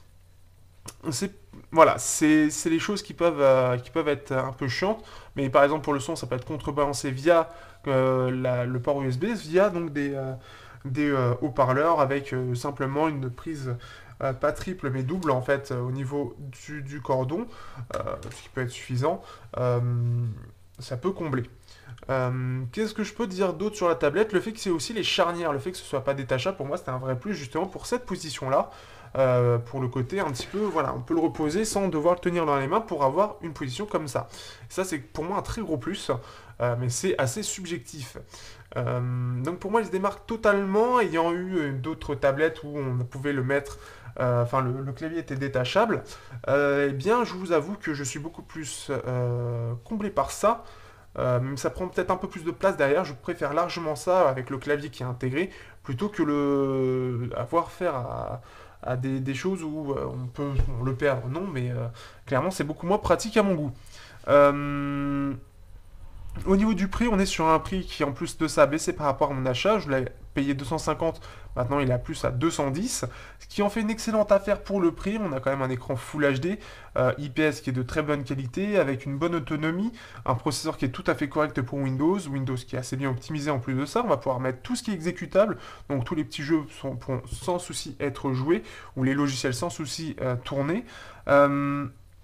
c'est voilà, c'est c'est les choses qui peuvent, euh, qui peuvent être un peu chiantes, mais par exemple pour le son, ça peut être contrebalancé via euh, la- le port U S B, via donc des, euh, des euh, haut-parleurs avec euh, simplement une prise euh, pas triple mais double en fait euh, au niveau du, du cordon, euh, ce qui peut être suffisant. Euh, ça peut combler. Euh, Qu'est-ce que je peux dire d'autre sur la tablette? Le fait que c'est aussi les charnières, le fait que ce soit pas détachable, pour moi c'était un vrai plus justement pour cette position-là. Euh, pour le côté un petit peu, voilà, on peut le reposer sans devoir le tenir dans les mains pour avoir une position comme ça. Ça c'est pour moi un très gros plus, euh, mais c'est assez subjectif. Euh, donc pour moi il se démarque totalement, ayant eu euh, d'autres tablettes où on pouvait le mettre, euh, enfin le, le clavier était détachable. Euh, eh bien je vous avoue que je suis beaucoup plus euh, comblé par ça. Euh, même ça prend peut-être un peu plus de place derrière, je préfère largement ça avec le clavier qui est intégré plutôt que le avoir faire à, à des, des choses où euh, on peut bon, le perdre, non, mais euh, clairement c'est beaucoup moins pratique à mon goût. Euh, Au niveau du prix, on est sur un prix qui en plus de ça a baissé par rapport à mon achat. Je l'ai payé deux cent cinquante, maintenant il est à plus à deux cent dix, ce qui en fait une excellente affaire pour le prix. On a quand même un écran Full H D, euh, I P S qui est de très bonne qualité, avec une bonne autonomie, un processeur qui est tout à fait correct pour Windows, Windows qui est assez bien optimisé en plus de ça. On va pouvoir mettre tout ce qui est exécutable, donc tous les petits jeux sont, pourront sans souci être joués, ou les logiciels sans souci euh, tourner. Euh,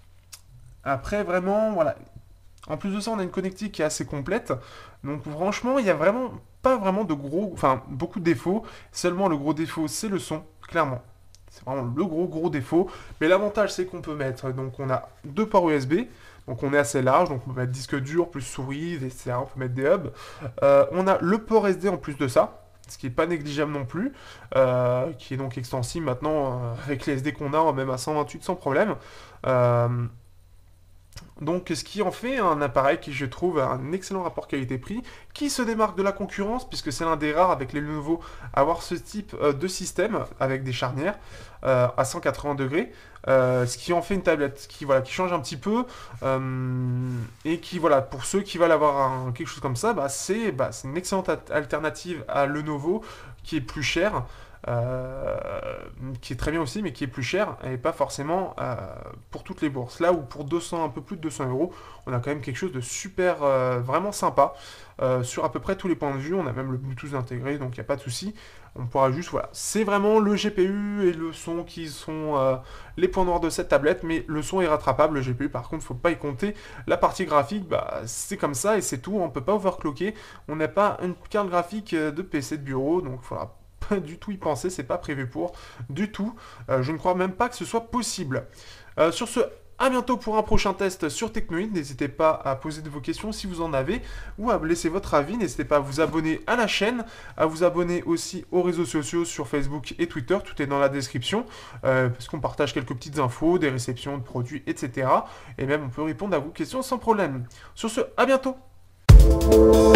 Après vraiment, voilà, en plus de ça, on a une connectique qui est assez complète. Donc franchement, il y a vraiment pas vraiment de gros, enfin beaucoup de défauts. Seulement le gros défaut, c'est le son, clairement. C'est vraiment le gros gros défaut. Mais l'avantage, c'est qu'on peut mettre, donc on a deux ports U S B. Donc on est assez large, donc on peut mettre disque dur, plus souris, et cetera. On peut mettre des hubs. Euh, on a le port S D en plus de ça, ce qui n'est pas négligeable non plus, euh, qui est donc extensible maintenant euh, avec les S D qu'on a, même à cent vingt-huit sans problème. Euh, donc, ce qui en fait un appareil qui, je trouve, a un excellent rapport qualité-prix, qui se démarque de la concurrence, puisque c'est l'un des rares avec les Lenovo à avoir ce type euh, de système, avec des charnières euh, à cent quatre-vingts degrés, euh, ce qui en fait une tablette qui, voilà, qui change un petit peu, euh, et qui, voilà, pour ceux qui veulent avoir un- quelque chose comme ça, bah, c'est bah, c'est une excellente at- alternative à Lenovo, qui est plus cher. euh, qui est très bien aussi, mais qui est plus cher, et pas forcément euh, pour toutes les bourses. Là où pour deux cents, un peu plus de deux cents euros, on a quand même quelque chose de super, euh, vraiment sympa, euh, sur à peu près tous les points de vue. On a même le Bluetooth intégré, donc il n'y a pas de souci. On pourra juste, voilà, c'est vraiment le G P U et le son qui sont euh, les points noirs de cette tablette, mais le son est rattrapable. Le G P U, par contre, faut pas y compter. La partie graphique, bah, c'est comme ça et c'est tout. On peut pas overclocker. On n'a pas une carte graphique de P C de bureau, donc il faudra pas du tout y penser. C'est pas prévu pour du tout. Euh, je ne crois même pas que ce soit possible. Euh, sur ce, à bientôt pour un prochain test sur Technoïd. N'hésitez pas à poser de vos questions si vous en avez ou à laisser votre avis. N'hésitez pas à vous abonner à la chaîne, à vous abonner aussi aux réseaux sociaux sur Facebook et Twitter. Tout est dans la description euh, parce qu'on partage quelques petites infos, des réceptions de produits, et cetera. Et même on peut répondre à vos questions sans problème. Sur ce, à bientôt.